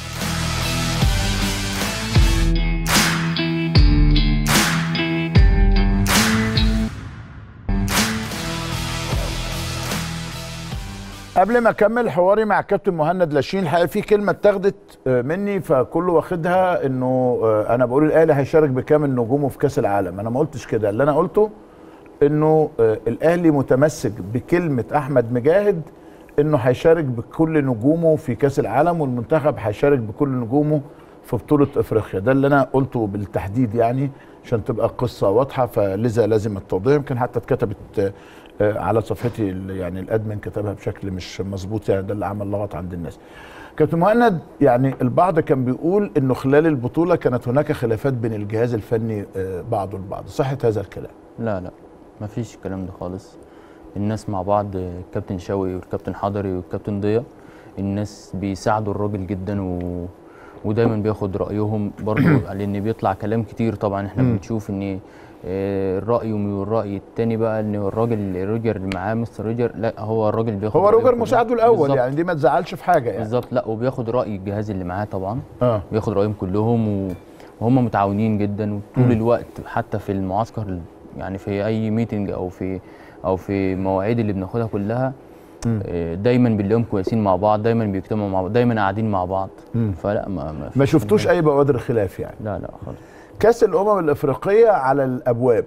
قبل ما اكمل حواري مع كابتن مهند لاشين، الحقيقه في كلمه اتاخدت مني فكله واخدها انه انا بقول الاهلي هيشارك بكامل نجومه في كاس العالم. انا ما قلتش كده. اللي انا قلته انه الاهلي متمسك بكلمه احمد مجاهد انه هيشارك بكل نجومه في كاس العالم، والمنتخب هيشارك بكل نجومه في بطوله افريقيا. ده اللي انا قلته بالتحديد يعني. عشان تبقى القصه واضحه، فلذا لازم التوضيح. يمكن حتى اتكتبت على صفحتي يعني الادمن كتبها بشكل مش مظبوط، يعني ده اللي عمل لغط عند الناس. كابتن مهند، يعني البعض كان بيقول انه خلال البطوله كانت هناك خلافات بين الجهاز الفني بعضه البعض، صحه هذا الكلام؟ لا ما فيش الكلام ده خالص. الناس مع بعض، الكابتن شوقي والكابتن حضري والكابتن ضياء، الناس بيساعدوا الراجل جدا ودايما بياخد رايهم برضه لان بيطلع كلام كتير. طبعا احنا بنشوف ان الراي والراي الثاني بقى ان الراجل روجر اللي معاه مستر روجر، لا هو الراجل بياخد، هو روجر مساعده الاول بالزبط. يعني دي ما تزعلش في حاجه يعني بالظبط. لا وبياخد راي الجهاز اللي معاه طبعا، بياخد رايهم كلهم وهم متعاونين جدا وطول الوقت، حتى في المعسكر يعني في اي ميتنج او في مواعيد اللي بناخدها كلها دايما بنلاقيهم كويسين مع بعض، دايما بيجتمعوا مع بعض، دايما قاعدين مع بعض. فلا ما شفتوش اي بوادر خلاف يعني؟ لا خالص. كاس الامم الافريقيه على الابواب،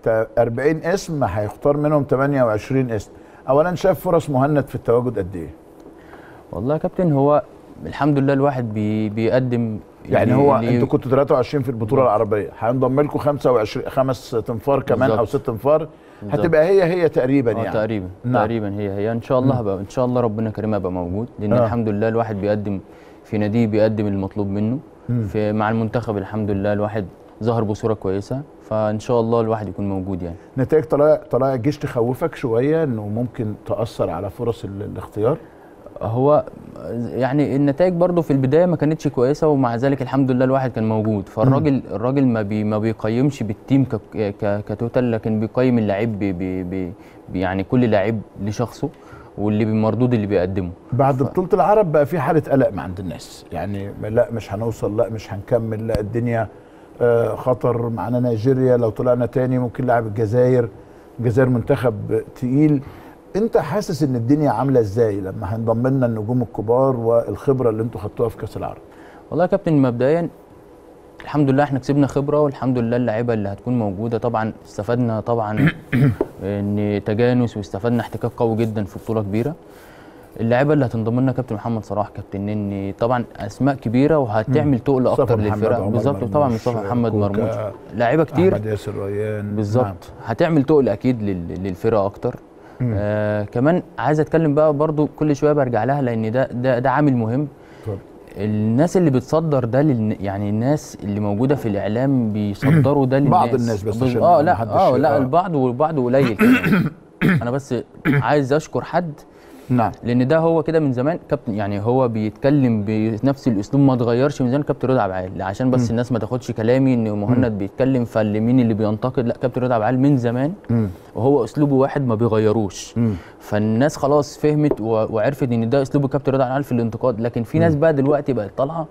40 اسم هيختار منهم 28 اسم. اولا شايف فرص مهند في التواجد قد ايه؟ والله يا كابتن هو الحمد لله الواحد بيقدم يعني هو انتوا كنتوا 23 في البطوله العربيه، هينضم لكم 25 5 تنفار كمان او 6 تنفار، هتبقى هي تقريبا يعني تقريبا تقريبا هي ان شاء الله هبقى ان شاء الله ربنا كريم ابقى موجود، لان الحمد لله الواحد بيقدم في ناديه، بيقدم المطلوب منه مع المنتخب. الحمد لله الواحد ظهر بصوره كويسه، فان شاء الله الواحد يكون موجود. يعني نتائج طلائع الجيش تخوفك شويه انه ممكن تاثر على فرص الاختيار؟ هو يعني النتائج برضو في البدايه ما كانتش كويسه، ومع ذلك الحمد لله الواحد كان موجود. فالراجل ما بيقيمش بالتيم كتوتال، لكن بيقيم اللاعب يعني كل لاعب لشخصه واللي بالمردود اللي بيقدمه. بعد بطوله العرب بقى في حاله قلق عند الناس، يعني لا مش هنوصل، لا مش هنكمل، لا الدنيا خطر، معانا نيجيريا لو طلعنا تاني ممكن لاعب الجزائر منتخب تقيل. انت حاسس ان الدنيا عامله ازاي لما هينضم لنا النجوم الكبار والخبره اللي انتوا خدتوها في كاس العرب؟ والله يا كابتن مبدئيا الحمد لله احنا كسبنا خبره، والحمد لله اللعيبه اللي هتكون موجوده طبعا استفدنا طبعا ان تجانس، واستفدنا احتكاك قوي جدا في بطوله كبيره. اللعيبه اللي هتنضم لنا كابتن محمد صلاح، كابتن نني، طبعا اسماء كبيره وهتعمل تقل اكتر للفرقه. بالظبط. طبعا مصطفى محمد مرموش، لعيبه كتير، احمد ياسر ريان. بالظبط. هتعمل تقل اكيد للفرقه اكتر. كمان عايز اتكلم بقى برضو كل شويه برجع لها، لان ده عامل مهم. الناس اللي بتصدر ده يعني الناس اللي موجوده في الاعلام بيصدروا ده للناس، بعض الناس بس لا البعض قليل انا بس عايز اشكر حد، نعم، لان ده هو كده من زمان كابتن، يعني هو بيتكلم بنفس الاسلوب ما اتغيرش من زمان. كابتن رضا عبعال، عشان بس الناس ما تاخدش كلامي ان مهند بيتكلم فاللي مين اللي بينتقد، لا كابتن رضا عبعال من زمان وهو اسلوبه واحد ما بيغيروش. فالناس خلاص فهمت وعرفت ان ده اسلوب كابتن رضا عبعال في الانتقاد. لكن في ناس بقى دلوقتي بقت طالعه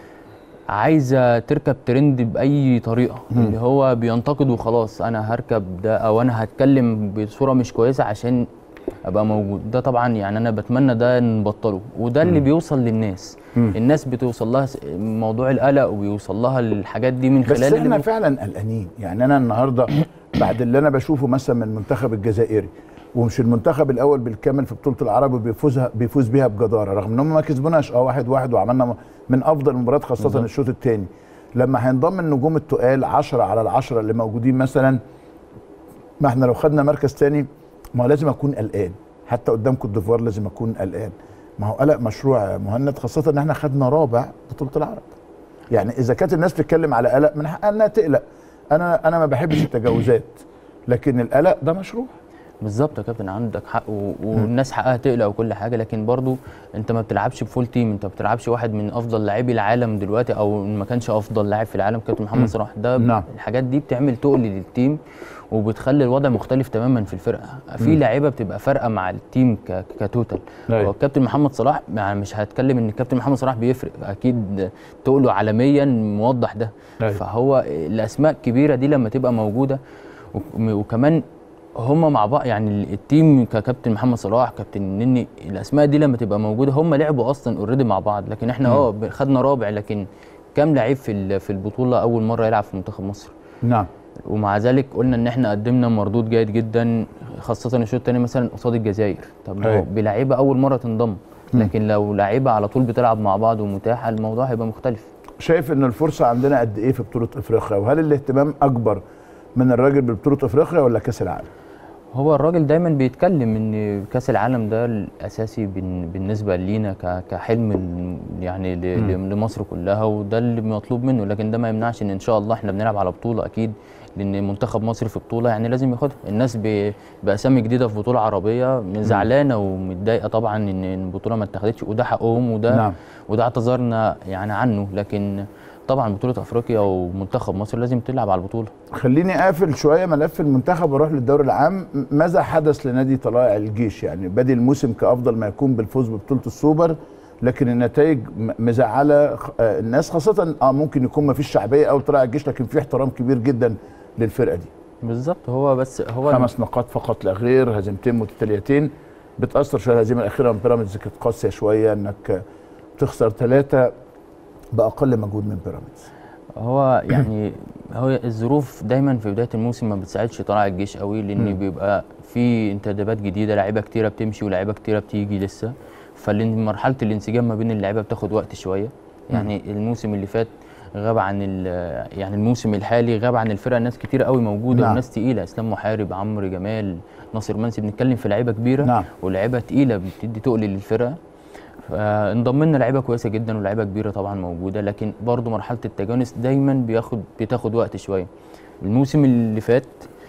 عايزه تركب ترند باي طريقه، اللي هو بينتقد وخلاص انا هركب ده او انا هتكلم بصوره مش كويسه عشان ابقى موجود. ده طبعا يعني انا بتمنى ده نبطله، وده اللي بيوصل للناس. الناس بتوصل لها موضوع القلق وبيوصل لها الحاجات دي من خلال، بس احنا فعلا قلقانين. يعني انا النهارده بعد اللي انا بشوفه مثلا من المنتخب الجزائري، ومش المنتخب الاول بالكامل في بطوله العرب وبيفوز بيها بجداره، رغم ان هم ما كسبوناش 1-1 وعملنا من افضل المباريات خاصه الشوط الثاني. لما هينضم النجوم التقال 10 على العشرة اللي موجودين مثلا، ما احنا لو خدنا مركز ثاني ما هو لازم اكون قلقان، حتى قدام كوت ديفوار لازم اكون قلقان. ما هو قلق مشروع مهند، خاصه ان احنا خدنا رابع بطوله العرب. يعني اذا كانت الناس بتتكلم على قلق من حقها انها تقلق. انا ما بحبش التجاوزات، لكن القلق ده مشروع. بالظبط يا كابتن، عندك حق والناس حقها تقلق وكل حاجه، لكن برضو انت ما بتلعبش بفول تيم، انت ما بتلعبش واحد من افضل لاعبي العالم دلوقتي، او ما كانش افضل لاعب في العالم كابتن محمد صلاح. ده نعم. الحاجات دي بتعمل تقل للتيم وبتخلي الوضع مختلف تماما في الفرقه. في لعيبه بتبقى فارقه مع التيم كتوتال. والكابتن محمد صلاح يعني مش هتكلم ان الكابتن محمد صلاح بيفرق، اكيد تقله عالميا موضح ده. فهو الاسماء الكبيره دي لما تبقى موجوده، وكمان هم مع بعض، يعني التيم ككابتن محمد صلاح، كابتن نني، الاسماء دي لما تبقى موجوده هم لعبوا اصلا اوريدي مع بعض. لكن احنا خدنا رابع، لكن كام لعيب في البطوله اول مره يلعب في منتخب مصر. نعم. ومع ذلك قلنا ان احنا قدمنا مردود جيد جدا، خاصه الشوط الثاني مثلا قصاد الجزائر. طب بلعيبه اول مره تنضم، لكن لو لعيبه على طول بتلعب مع بعض ومتاحه الموضوع هيبقى مختلف. شايف ان الفرصه عندنا قد ايه في بطوله افريقيا، وهل الاهتمام اكبر من الراجل ببطوله افريقيا ولا كاس العالم؟ هو الراجل دايما بيتكلم ان كاس العالم ده الاساسي بالنسبه لينا كحلم يعني لمصر كلها، وده اللي مطلوب منه، لكن ده ما يمنعش ان شاء الله احنا بنلعب على بطوله اكيد، لان منتخب مصر في بطوله يعني لازم ياخدها. الناس باسامي جديده في بطوله عربيه زعلانه ومتضايقه طبعا ان البطوله ما اتاخدتش، وده حقهم، وده اعتذرنا يعني عنه، لكن طبعا بطوله افريقيا ومنتخب مصر لازم تلعب على البطوله. خليني اقفل شويه ملف المنتخب واروح للدوري العام. ماذا حدث لنادي طلائع الجيش؟ يعني بادئ الموسم كافضل ما يكون بالفوز ببطوله السوبر، لكن النتائج مزعله الناس، خاصه ممكن يكون ما فيش شعبيه او طلائع الجيش، لكن في احترام كبير جدا للفرقه دي. بالظبط. هو 5 نقاط فقط لا غير، هزيمتين متتاليتين بتاثر شويه. الهزيمه الاخيره من بيراميدز كانت قاسيه شويه، انك تخسر 3 باقل مجهود من بيراميدز. هو يعني هو الظروف دايما في بدايه الموسم ما بتساعدش طلائع الجيش قوي، لان بيبقى في انتدابات جديده، لعيبه كتيره بتمشي ولاعيبه كتيره بتيجي لسه، فمرحله الانسجام ما بين اللعيبه بتاخد وقت شويه. يعني الموسم اللي فات غاب عن يعني الموسم الحالي غاب عن الفرقه ناس كتير قوي موجوده، وناس تقيله، اسلام محارب، عمرو جمال، ناصر منسي، بنتكلم في لعيبه كبيره ولاعيبه تقيله بتدي تقل للفرقه. انضم لنا لعيبه كويسه جدا ولاعيبه كبيره طبعا موجوده، لكن برضو مرحله التجانس دايما بتاخد وقت شويه. الموسم اللي فات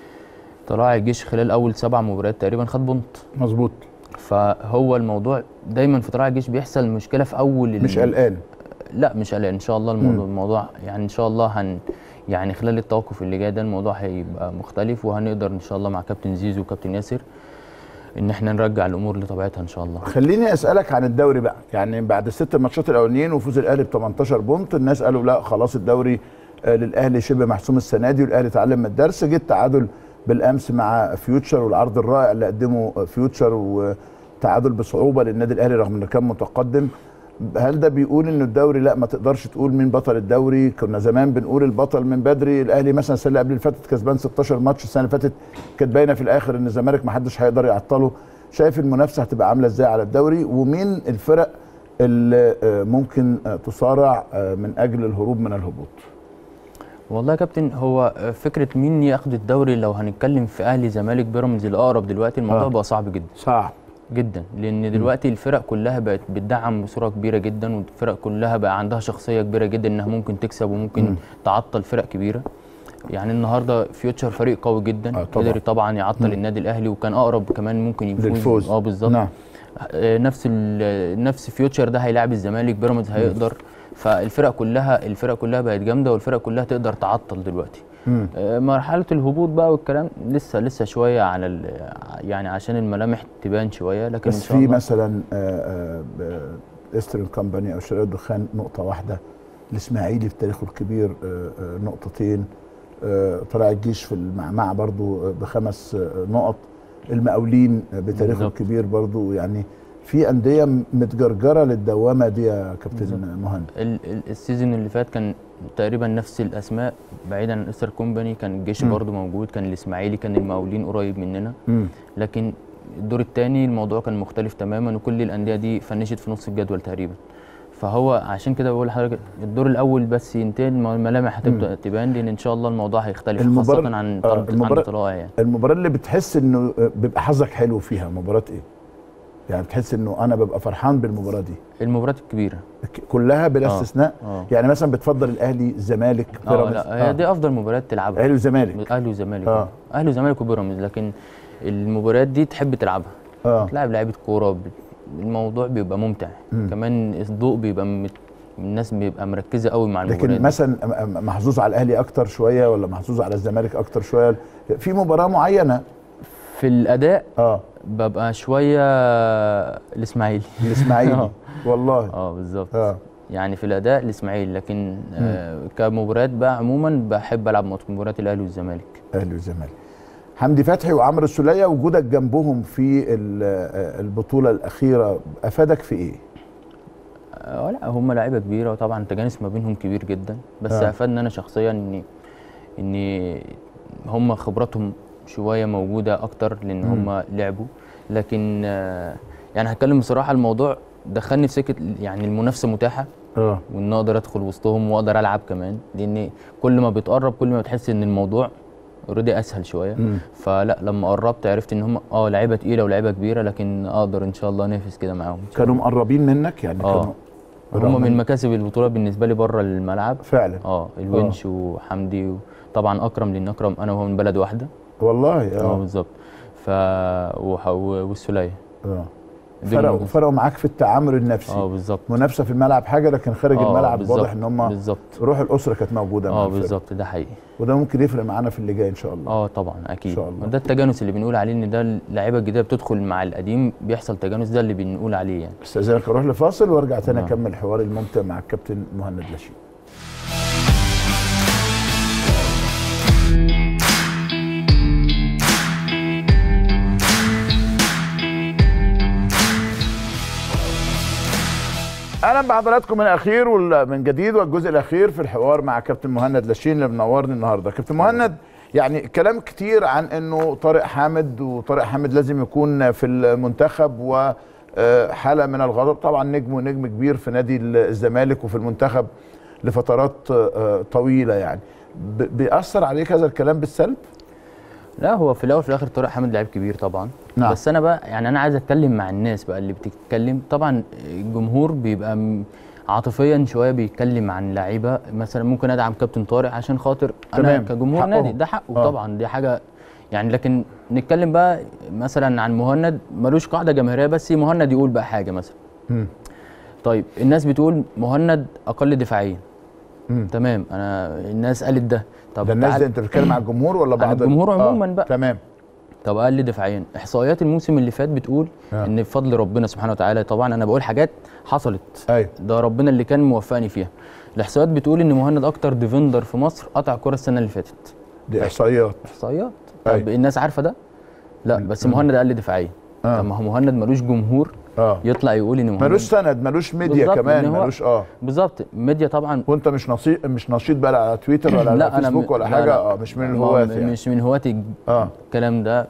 طلائع الجيش خلال اول 7 مباريات تقريبا خد بونت. مظبوط. فهو الموضوع دايما في طلائع الجيش بيحصل مشكله في اول مش قلقان؟ لا مش قلقان ان شاء الله. الموضوع يعني ان شاء الله يعني خلال التوقف اللي جاي ده الموضوع هيبقى مختلف، وهنقدر ان شاء الله مع كابتن زيزو وكابتن ياسر ان احنا نرجع الامور لطبيعتها ان شاء الله. خليني اسالك عن الدوري بقى. يعني بعد ال6 ماتشات الاولانيين وفوز الاهلي ب 18 بونت، الناس قالوا لا خلاص الدوري للاهلي شبه محسوم السنه دي، والاهلي اتعلم من الدرس. جه التعادل بالامس مع فيوتشر والعرض الرائع اللي قدمه فيوتشر، وتعادل بصعوبه للنادي الاهلي رغم انه كان متقدم. هل ده بيقول ان الدوري لا ما تقدرش تقول مين بطل الدوري؟ كنا زمان بنقول البطل من بدري الاهلي مثلا السنه اللي قبل اللي فاتت كسبان 16 ماتش، السنه اللي فاتت كانت باينه في الاخر ان الزمالك ما حدش هيقدر يعطله. شايف المنافسه هتبقى عامله ازاي على الدوري، ومين الفرق اللي ممكن تصارع من اجل الهروب من الهبوط؟ والله يا كابتن، هو فكره مين ياخد الدوري لو هنتكلم في اهلي زمالك بيراميدز الاقرب دلوقتي، الموضوع بقى صعب جدا. صعب جدا، لان دلوقتي الفرق كلها بقت بتدعم بصوره كبيره جدا، والفرق كلها بقى عندها شخصيه كبيره جدا انها ممكن تكسب وممكن تعطل فرق كبيره. يعني النهارده فيوتشر فريق قوي جدا، قدر طبعا يعطل النادي الاهلي، وكان اقرب كمان ممكن يفوز. بالظبط. نفس فيوتشر ده هيلاعب الزمالك، بيراميدز هيقدر. فالفرق كلها بقت جامده، والفرق كلها تقدر تعطل دلوقتي. مرحله الهبوط بقى والكلام لسه شويه على يعني عشان الملامح تبان شويه، لكن بس ان شاء الله. في مثلا استرن كومباني او شركه الدخان نقطه واحده، الاسماعيلي في تاريخه الكبير نقطتين، طلائع الجيش في المعمعة برضو ب5 نقط، المقاولين بتاريخه الكبير برضو. يعني في أندية متجرجرة للدوامة دي يا كابتن مهند. السيزون اللي فات كان تقريبا نفس الأسماء بعيدا عن استر كومباني، كان الجيش برضو موجود، كان الإسماعيلي، كان المقاولين قريب مننا. لكن الدور الثاني الموضوع كان مختلف تماما، وكل الأندية دي فنشت في نص الجدول تقريبا. فهو عشان كده بقول لحضرتك الدور الاول بس ينتهي، الملامح هتبدا تبان، لان ان شاء الله الموضوع هيختلف خاصه عن طلائع. يعني المباراه اللي بتحس انه بيبقى حظك حلو فيها مباراه ايه؟ يعني بتحس انه انا ببقى فرحان بالمباراه دي؟ المباريات الكبيره كلها بلا استثناء. يعني مثلا بتفضل الاهلي الزمالك بيراميدز؟ لا هي دي افضل مباريات تلعبها، اهلي وزمالك. اهلي وزمالك وبيراميدز، لكن المباريات دي تحب تلعبها، تلعب لعيبه كوره، الموضوع بيبقى ممتع. كمان الضوء بيبقى الناس بيبقى مركزه قوي مع المباريات. لكن مثلا محظوظ على الاهلي اكتر شويه ولا محظوظ على الزمالك اكتر شويه في مباراه معينه؟ في الاداء ببقى شويه الاسماعيلي والله بالظبط. يعني في الاداء الاسماعيلي، لكن كمباريات بقى عموما بحب العب مباريات الاهلي والزمالك. حمدي فتحي وعمرو السولية، وجودك جنبهم في البطولة الأخيرة أفادك في إيه؟ لا هم لعيبة كبيرة، وطبعا التجانس ما بينهم كبير جدا، بس أفادني أنا شخصيا إن هم خبراتهم شوية موجودة أكتر، لأن هم لعبوا. لكن يعني هتكلم بصراحة، الموضوع دخلني في سكه يعني المنافسه متاحه، وان اقدر ادخل وسطهم واقدر العب كمان، لان كل ما بتقرب كل ما بتحس ان الموضوع اوريدي اسهل شويه. فلا لما قربت عرفت ان هم لعيبه تقيله ولاعيبه كبيره، لكن اقدر ان شاء الله انافس كده معاهم. كانوا مقربين منك يعني؟ كانوا هم من مكاسب البطوله بالنسبه لي بره الملعب فعلا. الونش وحمدي، وطبعا اكرم، لان اكرم انا وهو من بلد واحده والله. بالظبط. والسوليه فرقوا معاك في التعامل النفسي. بالظبط. منافسه في الملعب حاجه، لكن خارج الملعب واضح ان هم بالظبط روح الاسره كانت موجوده. بالظبط، ده حقيقي، وده ممكن يفرق معانا في اللي جاي ان شاء الله. طبعا اكيد. ان شاء الله. ده التجانس اللي بنقول عليه، ان ده اللعيبه الجديده بتدخل مع القديم بيحصل تجانس، ده اللي بنقول عليه يعني. استاذنك اروح لفاصل وارجع تاني اكمل الحوار الممتع مع الكابتن مهند لاشين. اهلا بحضراتكم من الاخير ومن جديد، والجزء الاخير في الحوار مع كابتن مهند لاشين اللي منورني النهارده. كابتن مهند، يعني كلام كتير عن انه طارق حامد لازم يكون في المنتخب، وحاله من الغضب. طبعا نجم كبير في نادي الزمالك وفي المنتخب لفترات طويله، يعني بيأثر عليك هذا الكلام بالسلب؟ لا، هو في الاول وفي الاخر طارق حامد لعيب كبير طبعا. نعم. بس انا بقى يعني انا عايز اتكلم مع الناس بقى اللي بتتكلم. طبعا الجمهور بيبقى عاطفيا شويه بيتكلم عن لعيبه، مثلا ممكن ادعم كابتن طارق عشان خاطر انا كجمهور نادي، ده حقه طبعا، دي حاجه يعني. لكن نتكلم بقى مثلا عن مهند، ملوش قاعده جماهيريه، بس مهند يقول بقى حاجه مثلا. طيب الناس بتقول مهند اقل دفاعيا. تمام، الناس قالت ده. طب ده الناس دي انت بتتكلم على الجمهور ولا بعض الجمهور عموما بقى؟ تمام. طب اقل دفاعيا، احصائيات الموسم اللي فات بتقول ان بفضل ربنا سبحانه وتعالى، طبعا انا بقول حاجات حصلت، ده ربنا اللي كان موفقني فيها. الاحصائيات بتقول ان مهند اكتر ديفندر في مصر قطع كرة السنه اللي فاتت. دي احصائيات. طب الناس عارفه ده؟ لا، بس مهند اقل دفاعيا. طب ما هو مهند ملوش جمهور يطلع يقول ان ملوش سند، ملوش ميديا كمان، ملوش بالظبط ميديا طبعا. وانت مش نشيط بقى على تويتر ولا على فيسبوك ولا حاجه؟ مش من الهواة يعني. مش من هواة الكلام ده.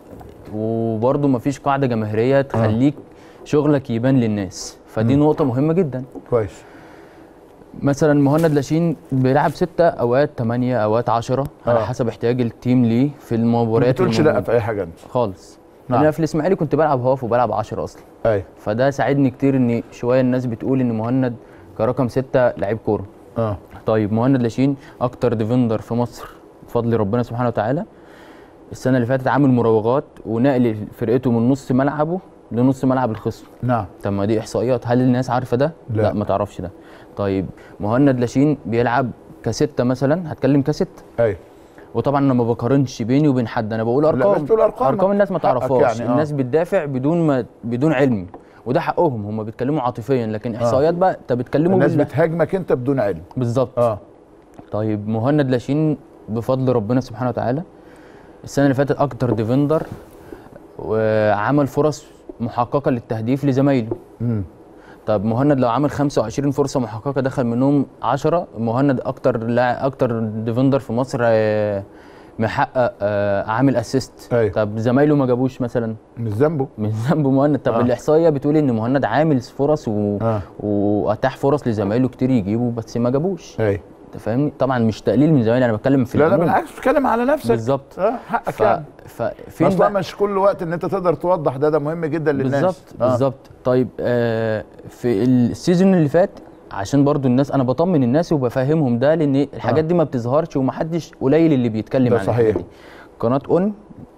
وبرده مفيش قاعده جماهيريه تخليك شغلك يبان للناس، فدي نقطه مهمه جدا. كويس. مثلا مهند لاشين بيلعب 6 اوقات 8 اوقات 10 على حسب احتياج التيم ليه في المباريات. ما بتقولش لا في اي حاجه انت خالص. انا في الاسماعيلي كنت بلعب هاف وبلعب 10 اصلا. فده ساعدني كتير، ان شويه الناس بتقول ان مهند كرقم 6 لعيب كوره. طيب مهند لاشين اكتر ديفندر في مصر بفضل ربنا سبحانه وتعالى. السنه اللي فاتت عامل مراوغات ونقل فرقته من نص ملعبه لنص ملعب الخصم. نعم. طب ما دي احصائيات، هل الناس عارفه ده؟ لا ما تعرفش ده. طيب مهند لاشين بيلعب كستة مثلا، هتكلم كستة. وطبعا انا ما بقارنش بيني وبين حد، انا بقول ارقام. لا بس تقول ارقام الناس ما تعرفهاش يعني. الناس بتدافع بدون علم، وده حقهم، هم بيتكلموا عاطفيا، لكن احصائيات بقى انت بتكلموا الناس بتهاجمك انت بدون علم. بالظبط. طيب مهند لاشين بفضل ربنا سبحانه وتعالى السنه اللي فاتت اكتر ديفندر، وعمل فرص محققه للتهديف لزمايله. طب مهند لو عمل 25 فرصه محققه دخل منهم 10، مهند اكتر ديفندر في مصر محقق عامل اسيست. طب زمايله ما جابوش مثلا، مش ذنبه مهند. طب الاحصائيه بتقول ان مهند عامل فرص واتاح فرص لزمايله كتير يجيبوا، بس ما جابوش. انت فاهمني؟ طبعا مش تقليل من زمايلي، انا بتكلم في لا بالعكس، بتتكلم على نفسك بالظبط. حقك يعني. فين بقى مش كل وقت ان انت تقدر توضح ده مهم جدا للناس. بالظبط. طيب في السيزون اللي فات، عشان برضو الناس انا بطمن الناس وبفهمهم ده، لان الحاجات دي ما بتظهرش ومحدش قليل اللي بيتكلم عن الحاجات دي. قناه اون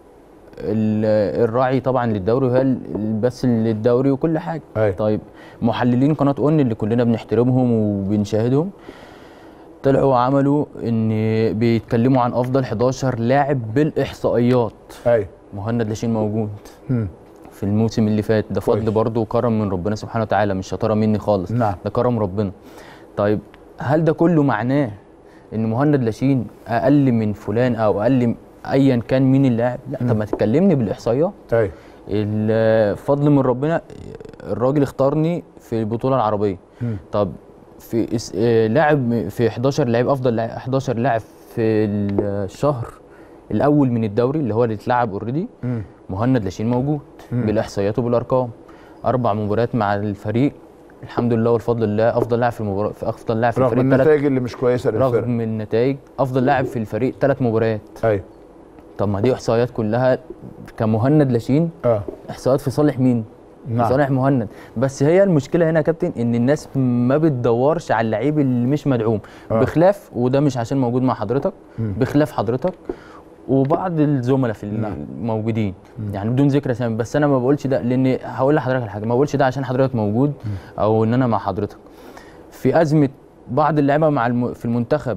الراعي طبعا للدوري، وهي بس للدوري وكل حاجه. طيب محللين قناه اون اللي كلنا بنحترمهم وبنشاهدهم، طلعوا عملوا ان بيتكلموا عن افضل 11 لاعب بالاحصائيات. مهند لاشين موجود في الموسم اللي فات، ده فضل برضه وكرم من ربنا سبحانه وتعالى، مش شطاره مني خالص. نعم. ده كرم ربنا. طيب هل ده كله معناه ان مهند لاشين اقل من فلان او اقل ايا كان مين اللاعب؟ لا. طب ما تكلمني بالاحصائيات. الفضل من ربنا، الراجل اختارني في البطوله العربيه. طب في لاعب في 11 لاعب، افضل 11 لاعب في الشهر الاول من الدوري اللي هو اللي اتلعب اوريدي، مهند لاشين موجود بالاحصائيات وبالارقام. 4 مباريات مع الفريق الحمد لله والفضل لله افضل لاعب في المباراه، افضل لاعب في الفريق. رغم النتائج اللي مش كويسه للفرق. رغم النتائج افضل لاعب في الفريق 3 مباريات. ايوه. طب ما دي احصائيات كلها كمهند لاشين. احصائيات في صالح مين؟ نعم. في صالح مهند. بس هي المشكله هنا يا كابتن ان الناس ما بتدورش على اللعيب اللي مش مدعوم. بخلاف، وده مش عشان موجود مع حضرتك، بخلاف حضرتك وبعض الزملاء في الموجودين، يعني بدون ذكر اسامي، بس انا ما بقولش ده لان هقول لحضرتك على حاجه، ما بقولش ده عشان حضرتك موجود او ان انا مع حضرتك. في ازمه بعض اللعيبه مع في المنتخب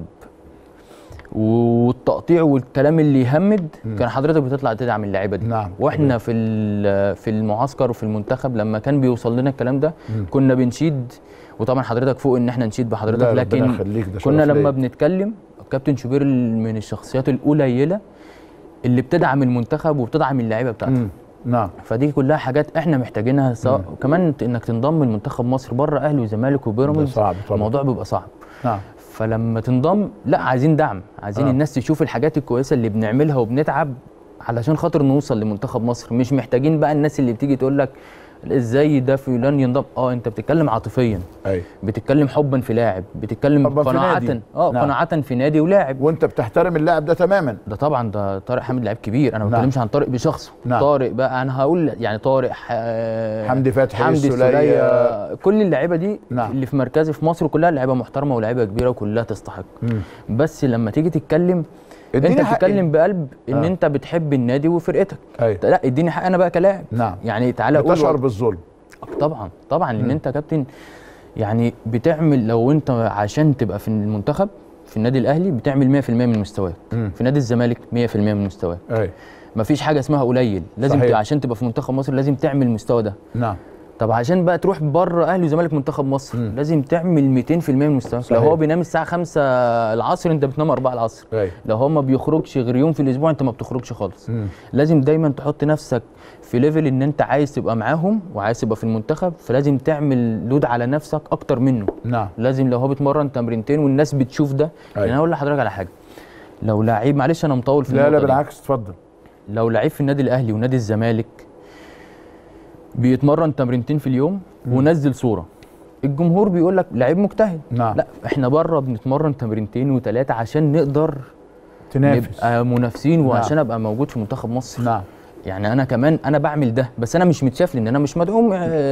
والتقطيع والكلام اللي يهمد، كان حضرتك بتطلع تدعم اللعيبه دي. نعم. واحنا في المعسكر وفي المنتخب لما كان بيوصل لنا الكلام ده كنا بنشيد، وطبعا حضرتك فوق ان احنا نشيد بحضرتك، لكن كنا لما بنتكلم كابتن شوبير من الشخصيات القليله اللي بتدعم المنتخب وبتدعم اللعيبه بتاعته. نعم. فدي كلها حاجات احنا محتاجينها، وكمان انك تنضم لمنتخب مصر بره اهلي وزمالك وبيراميدز صعب طبعا. الموضوع بيبقى صعب. نعم. فلما تنضم لا عايزين دعم، عايزين الناس تشوف الحاجات الكويسه اللي بنعملها وبنتعب علشان خاطر نوصل لمنتخب مصر. مش محتاجين بقى الناس اللي بتيجي تقول لك ازاي ده فلان ينضم. انت بتتكلم عاطفيا، بتتكلم حبا في لاعب، بتتكلم قناعه قناعه في نادي ولاعب، وانت بتحترم اللاعب ده تماما. ده طبعا ده طارق حامد لاعب كبير، انا ما بتكلمش عن طارق بشخصه. طارق بقى انا هقول يعني طارق حمدي فتحي، حمدي السولية، كل اللعيبه دي اللي في مركزي في مصر كلها لعيبه محترمه ولاعيبه كبيره وكلها تستحق. بس لما تيجي تتكلم انت بتتكلم بقلب ان انت بتحب النادي وفرقتك. لا اديني حق انا بقى كلاعب. نعم. يعني تعالى قول بتشعر بالظلم. طبعا لان انت كابتن يعني بتعمل، لو انت عشان تبقى في المنتخب في النادي الاهلي بتعمل 100% من مستواك، في نادي الزمالك 100% من مستواك. مفيش حاجه اسمها قليل، لازم عشان تبقى في منتخب مصر لازم تعمل المستوى ده. نعم. طب عشان بقى تروح بره اهلي وزمالك منتخب مصر لازم تعمل 200% من مستواك. لو هو بينام الساعه 5 العصر انت بتنام 4 العصر. لو هو ما بيخرجش غير يوم في الاسبوع انت ما بتخرجش خالص. لازم دايما تحط نفسك في ليفل ان انت عايز تبقى معاهم وعايز تبقى في المنتخب، فلازم تعمل لود على نفسك اكتر منه. نعم. لازم لو هو بيتمرن تمرينتين والناس بتشوف ده. يعني انا اقول لحضرتك على حاجه، لو لعيب، معلش انا مطول في النقطه لا بالعكس اتفضل، لو لعيب في النادي الاهلي ونادي الزمالك بيتمرن تمرينتين في اليوم ونزل صوره، الجمهور بيقول لك لعيب مجتهد. نعم. لا احنا بره بنتمرن تمرينتين و3 عشان نقدر تنافس، نبقى منافسين. نعم. وعشان ابقى موجود في منتخب مصر. نعم. يعني انا كمان انا بعمل ده، بس انا مش متشاف لان انا مش مدعوم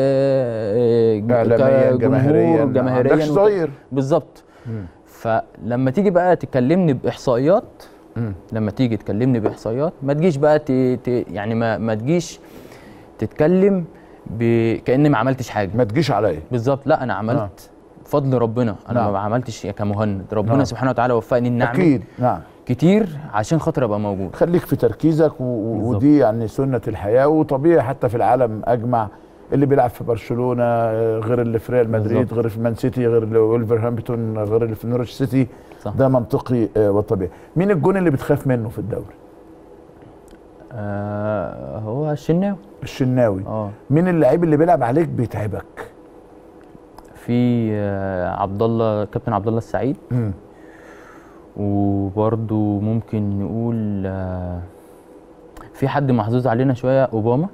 جماهيريا صغير. بالظبط. فلما تيجي بقى تكلمني باحصائيات، لما تيجي تكلمني باحصائيات ما تجيش بقى يعني ما تجيش تتكلم كأني ما عملتش حاجه، ما تجيش عليا. بالظبط. لا انا عملت بفضل ربنا، انا ما عملتش كمهند، ربنا سبحانه وتعالى وفقني ان اعمل اكيد. نعم. كتير عشان خاطر ابقى موجود. خليك في تركيزك ودي يعني سنه الحياه وطبيعي حتى في العالم اجمع، اللي بيلعب في برشلونه غير اللي في ريال مدريد، غير في مان سيتي، غير اللي ولفرهامبتون، غير اللي في نورwich سيتي. ده منطقي وطبيعي. مين الجون اللي بتخاف منه في الدوري؟ هو الشناوي. مين اللاعب اللي بيلعب عليك بيتعبك؟ في عبد الله، كابتن عبد الله السعيد. وبرده ممكن نقول في حد محظوظ علينا شويه، اوباما.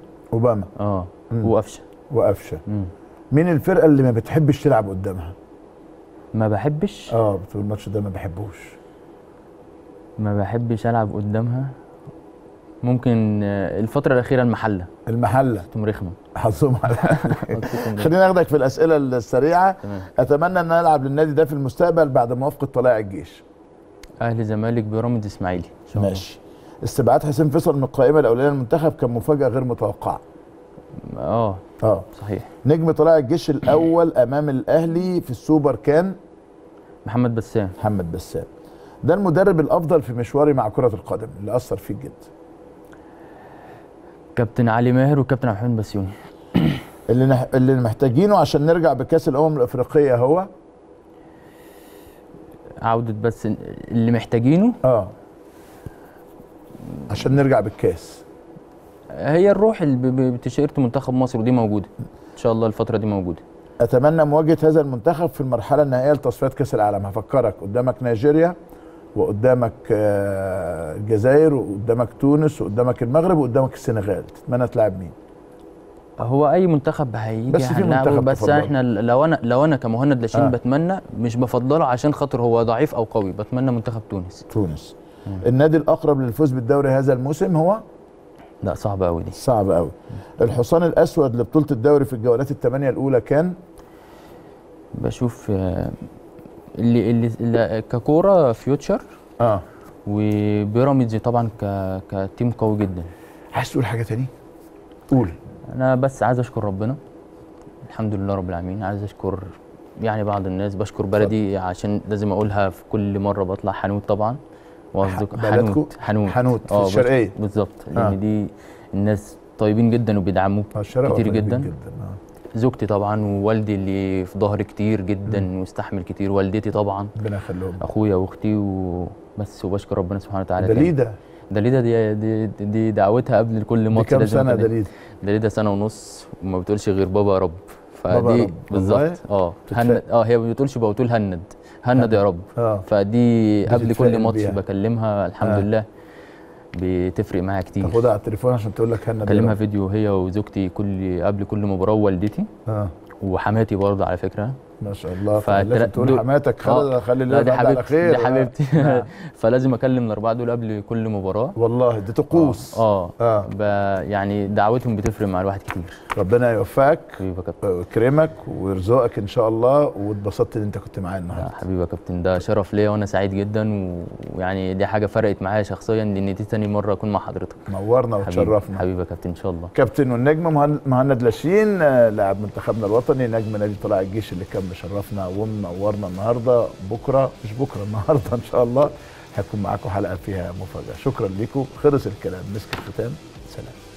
وقفشه. مين الفرقه اللي ما بتحبش تلعب قدامها؟ ما بحبش بتقول الماتش ده ما بحبوش، ما بحبش العب قدامها. ممكن الفتره الاخيره المحله رخمه حظهم على خلينا ناخدك في الاسئله السريعه. تمام. اتمنى ان العب للنادي ده في المستقبل بعد موافقه طلائع الجيش. اهلي، زمالك، بيراميدز، اسماعيلي ان شاء الله. ماشي. استبعاد حسين فيصل من القائمه الاوليه للمنتخب كان مفاجاه غير متوقعه. صحيح. نجم طلائع الجيش الاول امام الاهلي في السوبر كان محمد بسام. ده المدرب الافضل في مشواري مع كره القدم اللي اثر فيك جدا؟ كابتن علي ماهر وكابتن عبد الحميد بسيوني. اللي محتاجينه عشان نرجع بكاس الامم الافريقيه هو عوده، بس اللي محتاجينه عشان نرجع بالكاس هي الروح اللي بتيشيرت منتخب مصر، ودي موجوده ان شاء الله الفتره دي موجوده. اتمنى مواجهه هذا المنتخب في المرحله النهائيه لتصفيات كاس العالم. هفكرك قدامك نيجيريا وقدامك الجزائر وقدامك تونس وقدامك المغرب وقدامك السنغال، تتمنى تلعب مين؟ هو اي منتخب هيجي بس في هنلعبه، منتخب بس تفضله. احنا لو انا كمهند لاشين بتمنى، مش بفضله عشان خاطر هو ضعيف او قوي، بتمنى منتخب تونس. النادي الاقرب للفوز بالدوري هذا الموسم هو؟ لا صعبه قوي دي، صعب قوي. الحصان الاسود لبطوله الدوري في الجولات الثمانيه الاولى كان؟ بشوف اللي ككوره فيوتشر وبيراميدز طبعا كتيم قوي جدا. عايز تقول حاجه تاني؟ قول. انا بس عايز اشكر ربنا، الحمد لله رب العالمين. عايز اشكر يعني بعض الناس، بشكر بلدي عشان لازم اقولها في كل مره بطلع، حنوت طبعا، حنوت في الشرقيه بالظبط، لان دي الناس طيبين جدا وبيدعموك كتير جدا. زوجتي طبعا، ووالدي اللي في ظهري كتير جدا واستحمل كتير، والدتي طبعا ربنا يخليهم، اخويا واختي وبس، وبشكر ربنا سبحانه وتعالى. دليده دي دعوتها قبل كل ماتش. كام سنه دليده سنه ونص، وما بتقولش غير بابا يا رب. فدي بالظبط هي ما بتقولش بابا، بتقول هند يا رب. فدي قبل كل ماتش بكلمها الحمد لله، بتفرق معايا كتير. تاخدها على التليفون عشان تقول لك هند. بكلمها فيديو هي وزوجتي قبل كل مباراه، ووالدتي وحماتي برضه على فكره. ما شاء الله. فلازم تقول حماتك خلي الله دي على خير. دي حبيبتي. فلازم اكلم الاربعه دول قبل كل مباراه. والله دي طقوس. يعني دعوتهم بتفرق مع الواحد كتير. ربنا يوفقك ويكرمك ويرزقك ان شاء الله، واتبسطت ان انت كنت معايا النهارده. حبيبي يا كابتن، ده شرف ليا وانا سعيد جدا، ويعني دي حاجه فرقت معايا شخصيا، لان دي تاني مره اكون مع حضرتك. نورنا وتشرفنا. حبيبي يا كابتن ان شاء الله. كابتن والنجم مهند لاشين، لاعب منتخبنا الوطني، نجم نادي طلائع الجيش اللي كان مشرفنا ومنورنا النهارده. النهارده ان شاء الله هيكون معاكم حلقه فيها مفاجاه. شكرا لكم. خلص الكلام، مسك الختام. سلام.